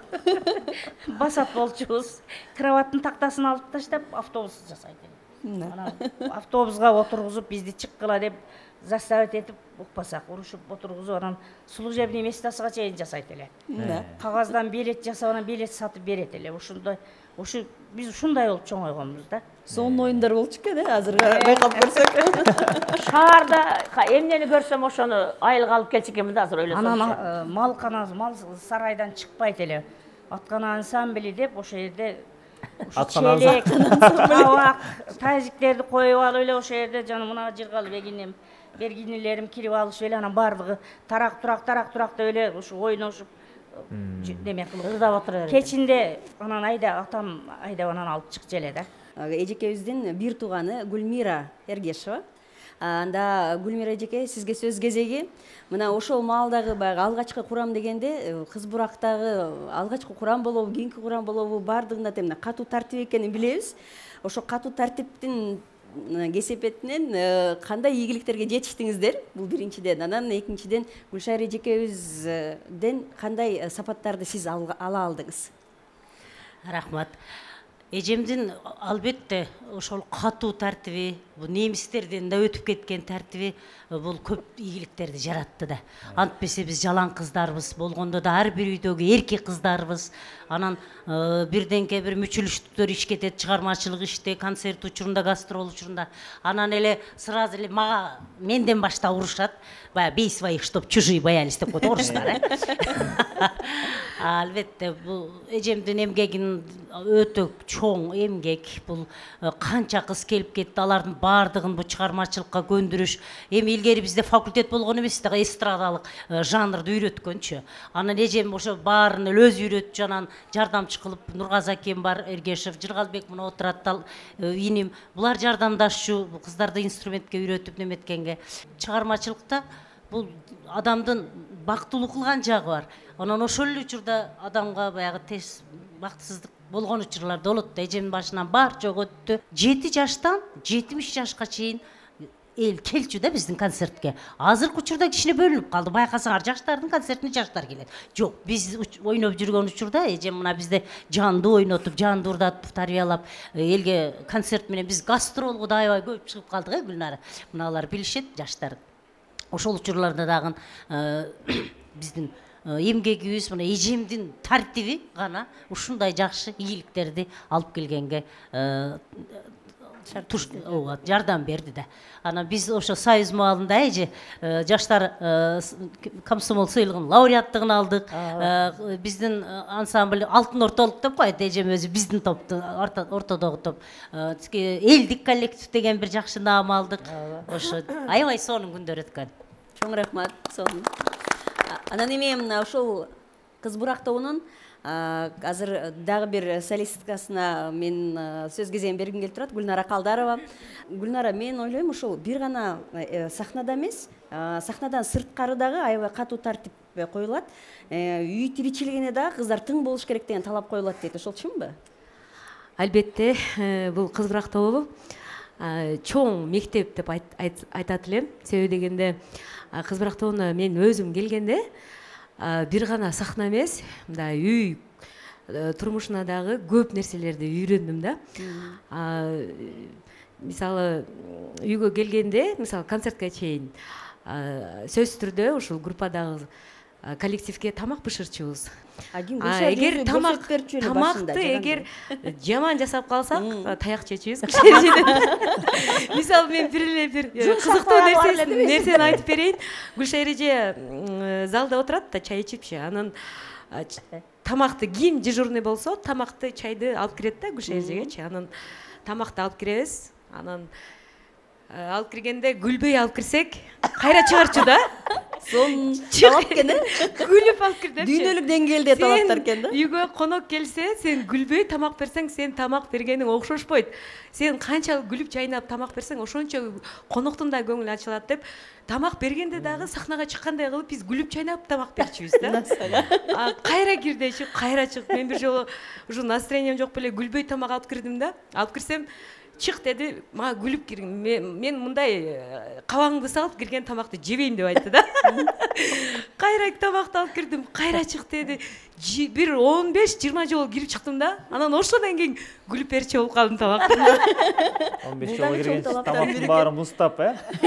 басат болчубуз. Кроваттын тактасын алып таштап автобус жасайт эле. Анан автобуска отургузуп бизди чыккыла деп заставить этип укпасак, урушуп отургузуп анан служебный местосуга чейин жасайт эле. Кагаздан билет жасап, анан билет сатып берет эле. Ошондой, биз ушундай болуп чоңойгонбуз да. Сонун оюндар болчу экен, азырга байкап көрсөк. Шаарда эмнени көрсөм ошону айылга алып келчү экенмин да азыр ойлосом. Анан мал сарайдан чыкпайт эле. Аткана ансамбли деп ошол жерде челек, табак, тазиктерди коюп алып эле ошол жерде жана мына жыргал бергинилерим кирип алышып эле анан бардыгы тарак турак деп эле ушу ойношуп неме кылып ырдап отура берет. Кечинде анан атам айдап анан алып чыкчу эле да. Эжекебиздин бир тууганы Гүлмира Эргешова. Анда Гүлмира эжеке, сизге сөз кезеги. Мына ошол маалдагы баягы алгачкы курам дегенде, кыз бурактагы алгачкы курам болобу, кийинки курам болобу, бардыгында темне катуу тартип экенин билебиз. Ошо катуу тартиптин кесепетинен кандай ийгиликтерге жетиштиңиздер? Бул биринчиден. Анан экинчиден Гүлшайыр эжекебизден кандай сапаттарды сиз ала алдыңыз? Рахмат. Эжемдин албетте ошол катуу тартиби, бул немистерден да өтүп кеткен тартиби бул көп ийгиликтерди жаратты да. Антпесе биз жалаң кыздарбыз, болгондо да ар бир үйдөгү эркек кыздарбыз. Анан бирденке бир мүчүлүштүктөр иш кетет, чыгармачылык иште, концерт учурунда, гастрол учурунда. Анан эле сразу эле мага менден баштап урушат. Бая бей своих, чтоб чужие боялись деп коет орустар. Албетте бул эжемдин эмгегин өтө чоң эмгек. Бул канча кыз келип кетти, алардын бардыгын бул чыгармачылыкка көндүрүш. Эми илгери бизде факультет болгон эмес да, эстрадалык жанрды үйрөткөнчү. Анан эжем ошо баарын эле өзү үйрөтчү, анан жардамчы кылып Нургазы акем бар, Эргешев, Жыргалбек мына отурат, иним. Булар жардамдашчу, кыздарды инструментке үйрөтүп неметкенге. Чыгармачылыкта бул адамдын бактылуу кылган жагы бар. Анан ошол эле учурда адамга баягы тез бактысыздык болгон учурлар да болот да. Эжемдин башынан бар жок өттү. 7 жаштан 70 жашка чейин эл келчү да биздин концертке. Азыркы учурда кичине бөлүнүп калды. Байкасаңар, жаштардын концертине жаштар келет. Жок, биз ойноп жүргөн учурда эжем мына бизде жанды ойнотуп, жанды урдатып, тарбиялап, элге концерт менен биз гастролго да аябай көп чыгып калдык, Гүлнара. Мыналар билишет, жаштар. Ошол учурларда дагы биздин эмгегибиз, мына эжемдин тартиби гана ушундай жакшы ийгиликтерди алып келгенге жардам берди да. Анан биз ошо Союз маалында эже жаштар комсомол сыйлыгынын лауреаттыгын алдык. Биздин ансамбль алтын ортолук деп коет эжем өзү, биздин топтун ортодогу топ. Элдик коллектив деген бир жакшы наам алдык. Ошо аябай сонун күндөр өткөн. Чоң рахмат, сонун. Анан эми мына ошол кыз бурак тобунун азыр дагы бир солисткасына мен сөз кезегин бергим келип турат, Гүлнара Калдарова. Гүлнара, мен ойлойм, ошол бир гана сахнада эмес, сахнадан сырткары дагы аябай катуу тартип коюлат. Үй тиричилигине дагы кыздар тың болуш керек деген талап коюлат дейт. Ошол чынбы? Албетте, бул кыз бурак тобу чоң мектеп деп айтат элем. Себеби дегенде кыз бурак тобуна мен өзүм келгенде бир гана сахна эмес, мындай үй турмушуна дагы көп нерселерди үйрөндүм да. мисалы үйгө келгенде мисалы концертке чейин сөзсүз түрдө ушул группадагы коллективге тамак бышырчубуз. Эгер тамакты эгер жаман жасап калсак, таяк чечебиз. Мисалы мен бир кызыктуу нерсени айтып берейин. Гүлшайыр эже залда отурат да чай ичипчи. Анан тамакты ким дежурный болсо, тамакты чайды алып кирет да Гүлшайыр эжегечи. Анан тамакты алып киребиз. Анан алып киргенде гүлбөй алып кирсек, кайра чыгарчу да. Сон талап экен, гүлүп алып кир депчи. Дүйнөлүк деңгээлде талаптар экен да. Үйгө конок келсе, сен гүлбөй тамак берсең, сен тамак бергениң окшошпойт. Сен канчалык гүлүп жайнап тамак берсең, ошончо коноктун да көңүлү ачылат деп, тамак бергенде дагы сахнага чыккандай кылып биз гүлүп жайнап тамак берчүбүз да. Кайра кир дечи, кайра чык. Мен бир жолу ушу настроением жок беле гүлбөй тамак алып кирдим да. Алып кирсем, чык деди, мага гүлүп киргин. Мен мындай кабаңды салып кирген тамакты жебейм деп айтты да. Кайра тамакты алып кирдим, кайра чык деди. Бир 15-20 жолу кирип чыктым да. Анан ошондон кийин гүлүп берчи болуп калдым тамакты. 15 жолу кирген тамактын баарын мустап,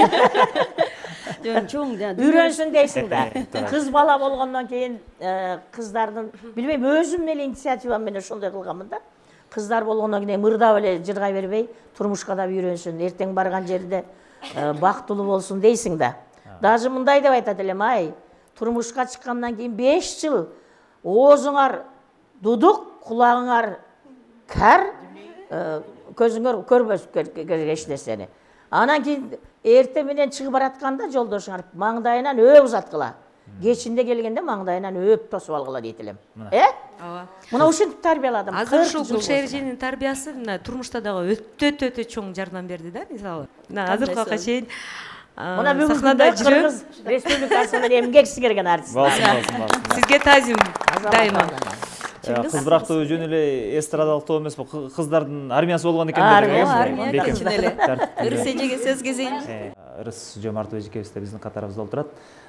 Чоң үйрөнсүн дейсиң да. Кыз бала болгондон кийин кыздардын билбейм, өзүм эле инициативам менен ошондой кылганмын да. Кыздар болгондон кийин мырдап эле жыргай бербей, турмушка да үйрөнсүн, эртең барган жерде бактылуу болсун дейсиң да. Даже мындай деп айтат элем, ай, турмушка чыккандан кийин 5 жыл оозуңар дудук, кулагыңар кар, көзүңөр көрбөс эч нерсени. Анан кийин эрте менен чыгып баратканда жолдошуңар маңдайынан өп узаткыла. Кечинде келгенде маңдайынан өп тосуп алгыла дейт элем. Ооба. Мына ушинтип тарбияладым. Азыр ушул Гүлшайыр эженин тарбиясы мына турмушта дагы өтө чоң жардам берди да, мисалы. Мына азыркы вакытка чейин мына бүгүн Кыргыз Республикасы менен эмгек сиңирген артист. Сизге тазим дайыма. Кыз бирактуу жөн эле эстрадалык топ эмес, кыздардын армиясы болгон экен деп элем. Ырыс эжеге сөз кезейин. Ырыс Жомартов эжекебиз да биздин катарыбызда отурат.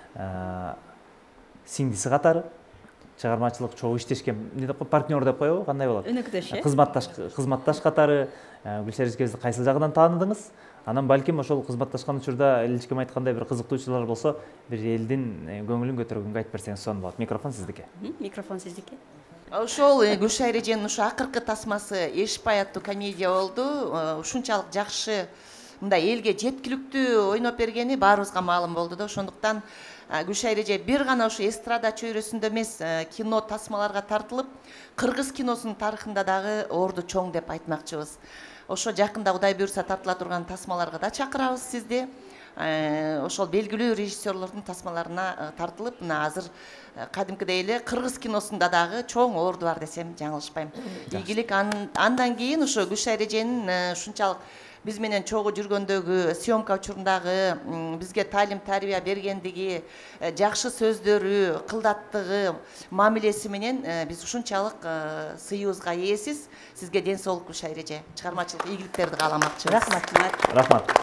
Сиңдиси катары чыгармачылык чогуу иштешкен, эмне деп партнер деп коебу, кандай болот? Өнөктөш, кызматташ катары Гүлшайыр эжекебизди кайсыл жагынан тааныдыңыз? Анан балким ошол кызматташкан учурда элчиким айткандай бир кызыктуучулар болсо, бир элдин көңүлүн көтөргөнгө айтып берсеңиз сонун болот. Микрофон сиздики. Микрофон сиздики. Ошол Гүлшайыр эженин ушу акыркы тасмасы Эшпай аттуу комедия болду. Ушунчалык жакшы, мындай элге жеткиликтүү ойноп бергени баарыбызга маалым болду да. Ошондуктан Гүлшайыр эже бир гана ушу эстрада чөйрөсүндө эмес, кино тасмаларга тартылып, кыргыз киносунун тарыхында дагы орду чоң деп айтмакчыбыз. Ошо жакында Кудай буйрса тартыла турган тасмаларга да чакырабыз сизди. Ошол белгилүү режиссерлордун тасмаларына тартылып, мына азыр кадимкидей эле кыргыз киносунда дагы чоң орду бар десем жаңылышпайм. Ийгилик андан кийин ошо Гүлшайыр эженин ушунчалык биз менен чогуу жүргөндөгү съемка учурундагы бизге таалим тарбия бергендиги, жакшы сөздөрү, кылдаттыгы, мамилеси менен биз ушунчалык сыйыбызга ээсиз. Сизге ден соолук Гүлшайыр эже, чыгармачылык ийгиликтерди кааламакчыбыз. Рахмат.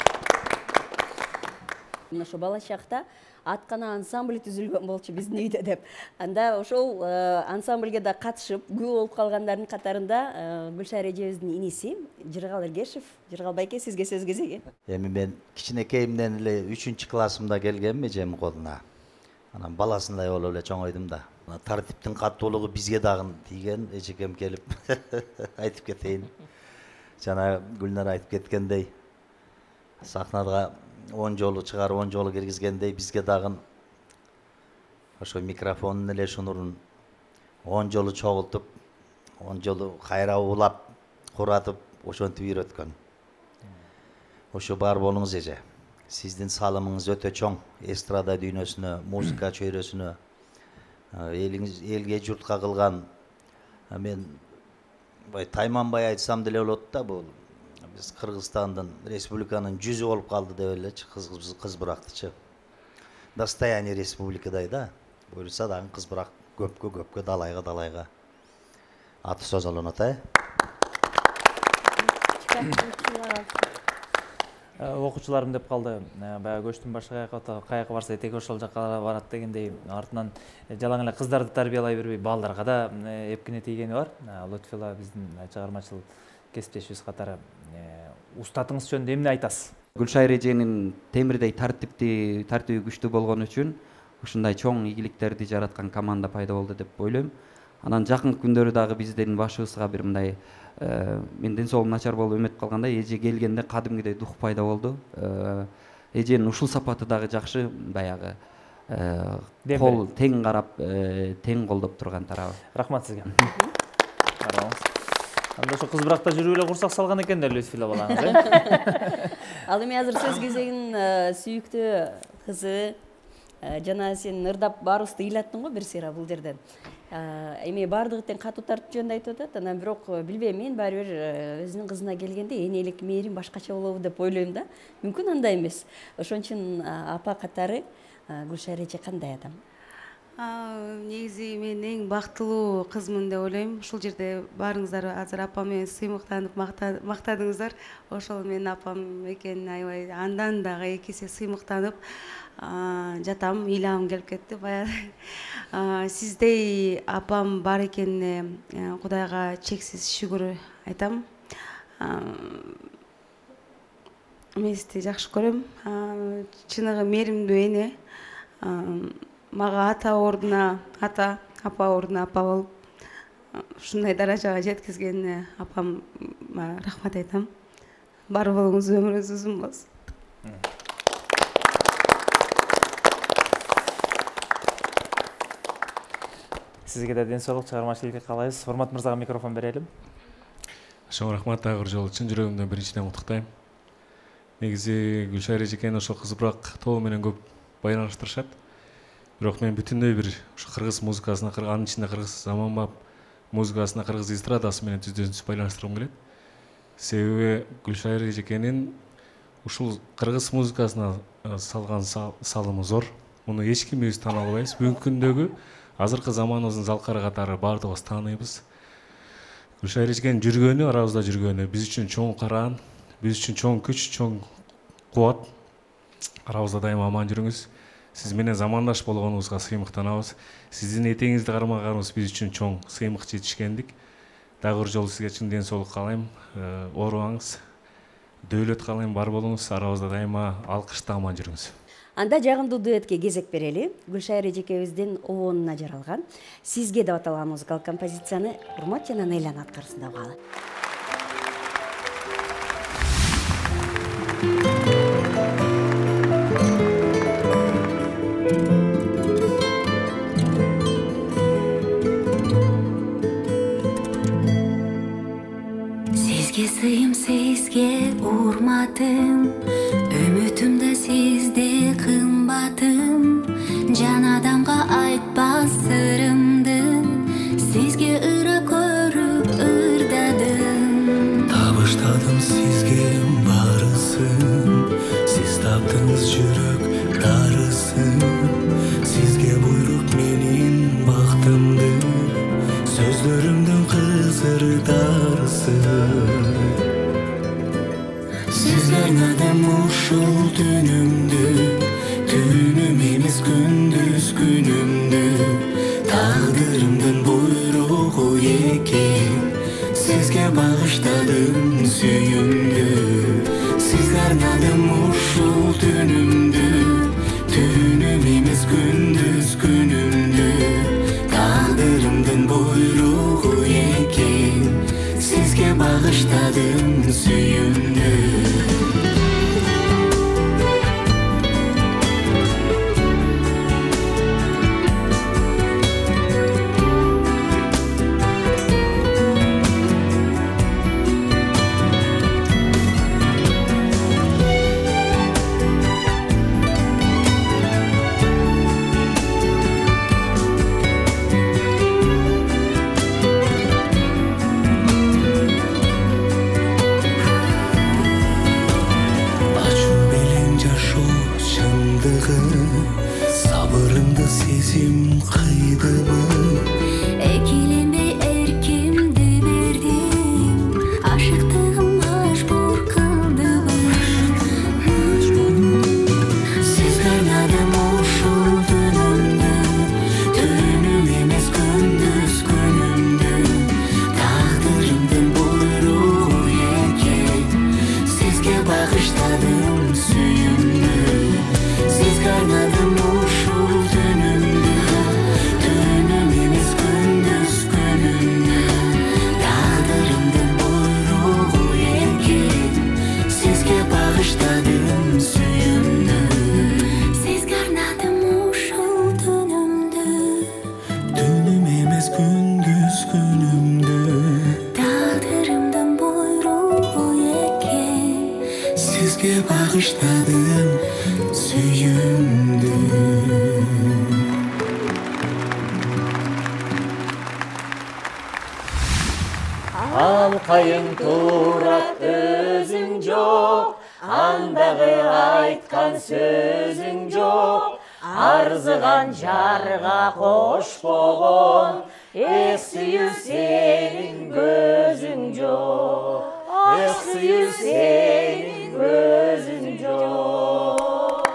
Ошо бала чакта аткана ансамбль түзүлгөн болчу биздин үйдө деп. Анда ошол ансамбльге да катышып, күбө болуп калгандардын катарында Гүлшайыр эжебиздин иниси Жыргал Эргешев. Жыргал байке, сизге сөз кезеги. Эми мен кичинекейимден эле 3-классымда келгенмин эжемдин колуна. Анан баласындай болуп эле чоңойдум да. Тартиптин каттуулугу бизге дагы тийген, эжекем келип айтып кетейин. Жана Гүлнар айтып кеткендей, сахнага 10 жолу чыгарып 10 жолу киргизгендей бизге дагы ошо микрофонун эле шунурун 10 жолу чогултуп, 10 жолу кайра улап, куратып, ошентип үйрөткөн. Ошо бар болуңуз эже. Сиздин салымыңыз өтө чоң. Эстрада дүйнөсүнө, музыка чөйрөсүнө, элге журтка кылган. Мен тайманбай айтсам деле болот да, бул биз Кыргызстандын республиканын жүзү болуп калды деп элечи, кыз бырактычы. Достояние республикадай да. Буюрса дагы кыз бырак көпкө далайга аты созолонот, Окуучуларым деп калды. Баягы көчтүн башка каяка барса этеги ошол жакка барат дегендей, артынан жалаң эле кыздарды тарбиялай бербей, балдарга да эпкине тийгени бар. Лутфила биздин чыгармачыл кесиптешибиз катары устатыңыз жөнүндө эмне айтасыз? Гүлшайыр эженин темирдей тартиптүү күчтүү болгон үчүн ушундай чоң ийгиликтерди жараткан команда пайда болду деп ойлойм. Анан жакынкы күндөрү дагы биздин башыбызга бир мындай мен ден соолугум начар болуп эметип калганда эже келгенде кадимгидей дух пайда болду. Эженин ушул сапаты дагы жакшы, баягы кол тең карап, тең колдоп турган тарабы. Рахмат сизге. Анда ошо кыз бракта жүрүп эле курсак салган экендер Лютфила балаңыз, Ал эми азыр сөз кезегин сүйүктүү кызы жана сен ырдап баарыбызды ыйлаттың го бир сыйра бул жерден. Эми баардыгы тең катуу тартып жөнүндө айтып атат. Анан бирок билбейм, мен баары бир өзүнүн кызына келгенде энелик мээрим башкача болобу деп ойлойм да. Мүмкүн андай эмес. Ошон үчүн апа катары Гүлшайыр эже кандай адам? Негизи мен эң бактылуу кызмын деп ойлойм. Ушул жерде баарыңыздар азыр апам менен сыймыктанып мактадыңыздар. Ошол менин апам экенин аябай андан дагы эки эсе сыймыктанып жатам, ыйлагым келип кетти. Баягы сиздей апам бар экенине Кудайга чексиз шүгүр айтам. Мен сизди жакшы көрөм. Чыныгы мээримдүү эне. Мага ата ордуна ата, апа ордуна апа болуп ушундай даражага жеткизгенине апам рахмат айтам. Бар болуңуз, өмүрүңүз узун болсун. Сизге да ден соолук, чыгармачылыкка каалайбыз. Формат мырзага микрофон берелим. Чоң рахмат дагы бир жолу чын жүрөгүмдөн биринчиден куттуктайм. Негизи Гүлшайыр эжекени ошо кыз брак тобу менен көп байланыштырышат. Бирок мен бүтүндөй бир ушу кыргыз музыкасына, анын ичинде кыргыз заманбап музыкасына, кыргыз эстрадасы менен түздөн-түз байланыштыргым келет. Себеби Гүлшайыр эжекенин ушул кыргыз музыкасына салган салымы зор. Муну эч кимибиз тана албайбыз. Бүгүнкү күндөгү азыркы заманыбыздын залкары катары баардыгыбыз тааныйбыз. Гүлшайыр эжекенин жүргөнү, арабызда жүргөнү биз үчүн чоң караан, биз үчүн чоң күч, чоң кубат. Арабызда дайыма аман жүрүңүз. Сиз менен замандаш болгонуңузга сыймыктанабыз. Сиздин этеңизди кармаганыбыз биз үчүн чоң сыймык жетишкендик. Дагы бир жолу сизге чын ден соолук каалайм. Оорубаңыз, дөөлөт каалайм, бар болуңуз. Арабызда дайыма алкышта аман жүрүңүз. Анда жагымдуу дуэтке кезек берели. Гүлшайыр эжекебиздин обонуна жаралган Сизге деп аталган музыкалык композицияны Урмат жана Нейлан аткарысында угалы. Сизге сыйым, сизге урматым, үмүтүмдө сизде кымбатым. Жан адамга айтпас сырымды, сизге ыра көрүп ырдадым. Табыштадым сизге барысын, сиз таптыңыз жүрөк дарысын. Сизге буйрук менин бактымды, сөздөрүмдүн кызыр дарысын. Сизге арнадым ушул түнүмдү, түнүм эмес күндүз күнүмдү. Тагдырымдын буйругу экен, сизге багыштадым сүйүмдү. Сизге арнадым ушул түнүмдү, түнүм эмес күндүз күнүмдү. Тагдырымдын буйругу экен, сизге багыштадым сүйүмдү. Sabırımda sezim kıydımı, Ekilenbey erkimdi berdim, aşıktığım majbur kıldımı. siz karnadım uşul dünümdü, tünüm emez gündüz günümdü. Taqdırımdın buyruğu eken, siz Аркайың турат өзүң жок, андагы айткан сөзүң жок. Арзыган жарга кошпогон, эк сүйүү сенин көзүң жок. Эк сүйүү сенин көзүң жок.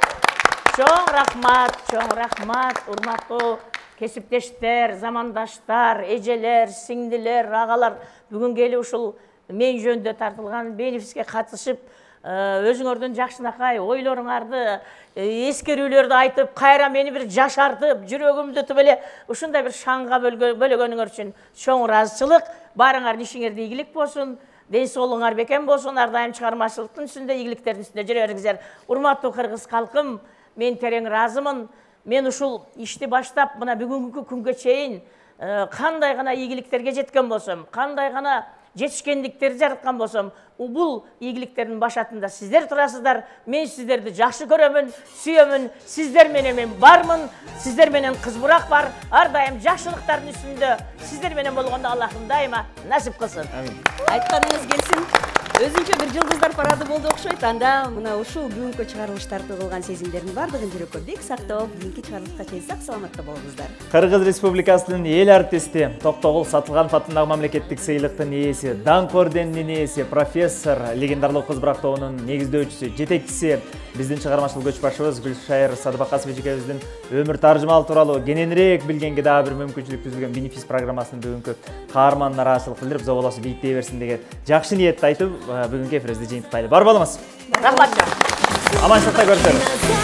Чоң рахмат, урматтуу кесиптештер, замандаштар, эжелер, сиңдилер, агалар. Бүгүн келип ушул мен жөнүндө тартылган бенефиске катышып, өзүңөрдүн жакшынакай ойлоруңарды, эскерүүлөрдү айтып, кайра мени бир жашартып, жүрөгүмдү эле ушундай бир шаңга бөлөгөнүңөр үчүн чоң ыраазычылык. Баарыңардын ишиңерде ийгилик болсун, ден соолугуңар бекем болсун, ар дайым чыгармачылыктын үстүндө, ийгиликтердин үстүндө жүрө бериңиздер. Урматтуу кыргыз калкым, мен терең ыраазымын. Мен ушул ишти баштап, мына бүгүнкү күнгө чейин кандай гана ийгиликтерге жеткен болсом, кандай гана жетишкендиктерди жараткан болсом, бул ийгиликтердин башатында сиздер турасыздар. Мен сиздерди жакшы көрөмүн, сүйөмүн. Сиздер менен мен бармын. Сиздер менен кыз бурак бар. Ар дайым жакшылыктардын үстүндө сиздер менен болгондо Аллахым дайыма насип кылсын. Айтканыңыз келсин. Өзүнчө бир жылдыздар парады болду окшойт. Анда мына ушул бүгүнкү чыгарылыштарда кылган сезимдердин баардыгын жүрөккө бек сактап, кийинки чыгарылышка чейин сак саламатта болуңуздар. Кыргыз Республикасынын эл артисти, Токтогул Сатылганов атындагы мамлекеттик сыйлыктын ээси, Даңк орденинин ээси, профессор, легендарлуу кыз бурак тобунун негиздөөчүсү, жетекчиси, биздин чыгармачылык көчбашыбыз Гүлшайыр Садыбакасов эжекебиздин өмүр таржымалы тууралуу кененирээк билгенге дагы бир мүмкүнчүлүк түзүлгөн бенефис программасынын бүгүнкү каарманына ыраазычылык билдирип, зоболосу бийиктей берсин деген жакшы ниетти айтып, бүгүнкү эфирибизди жыйынтыктайлы. Бар болуңуз. Рахмат. Аманчылыкта көрүшөлү.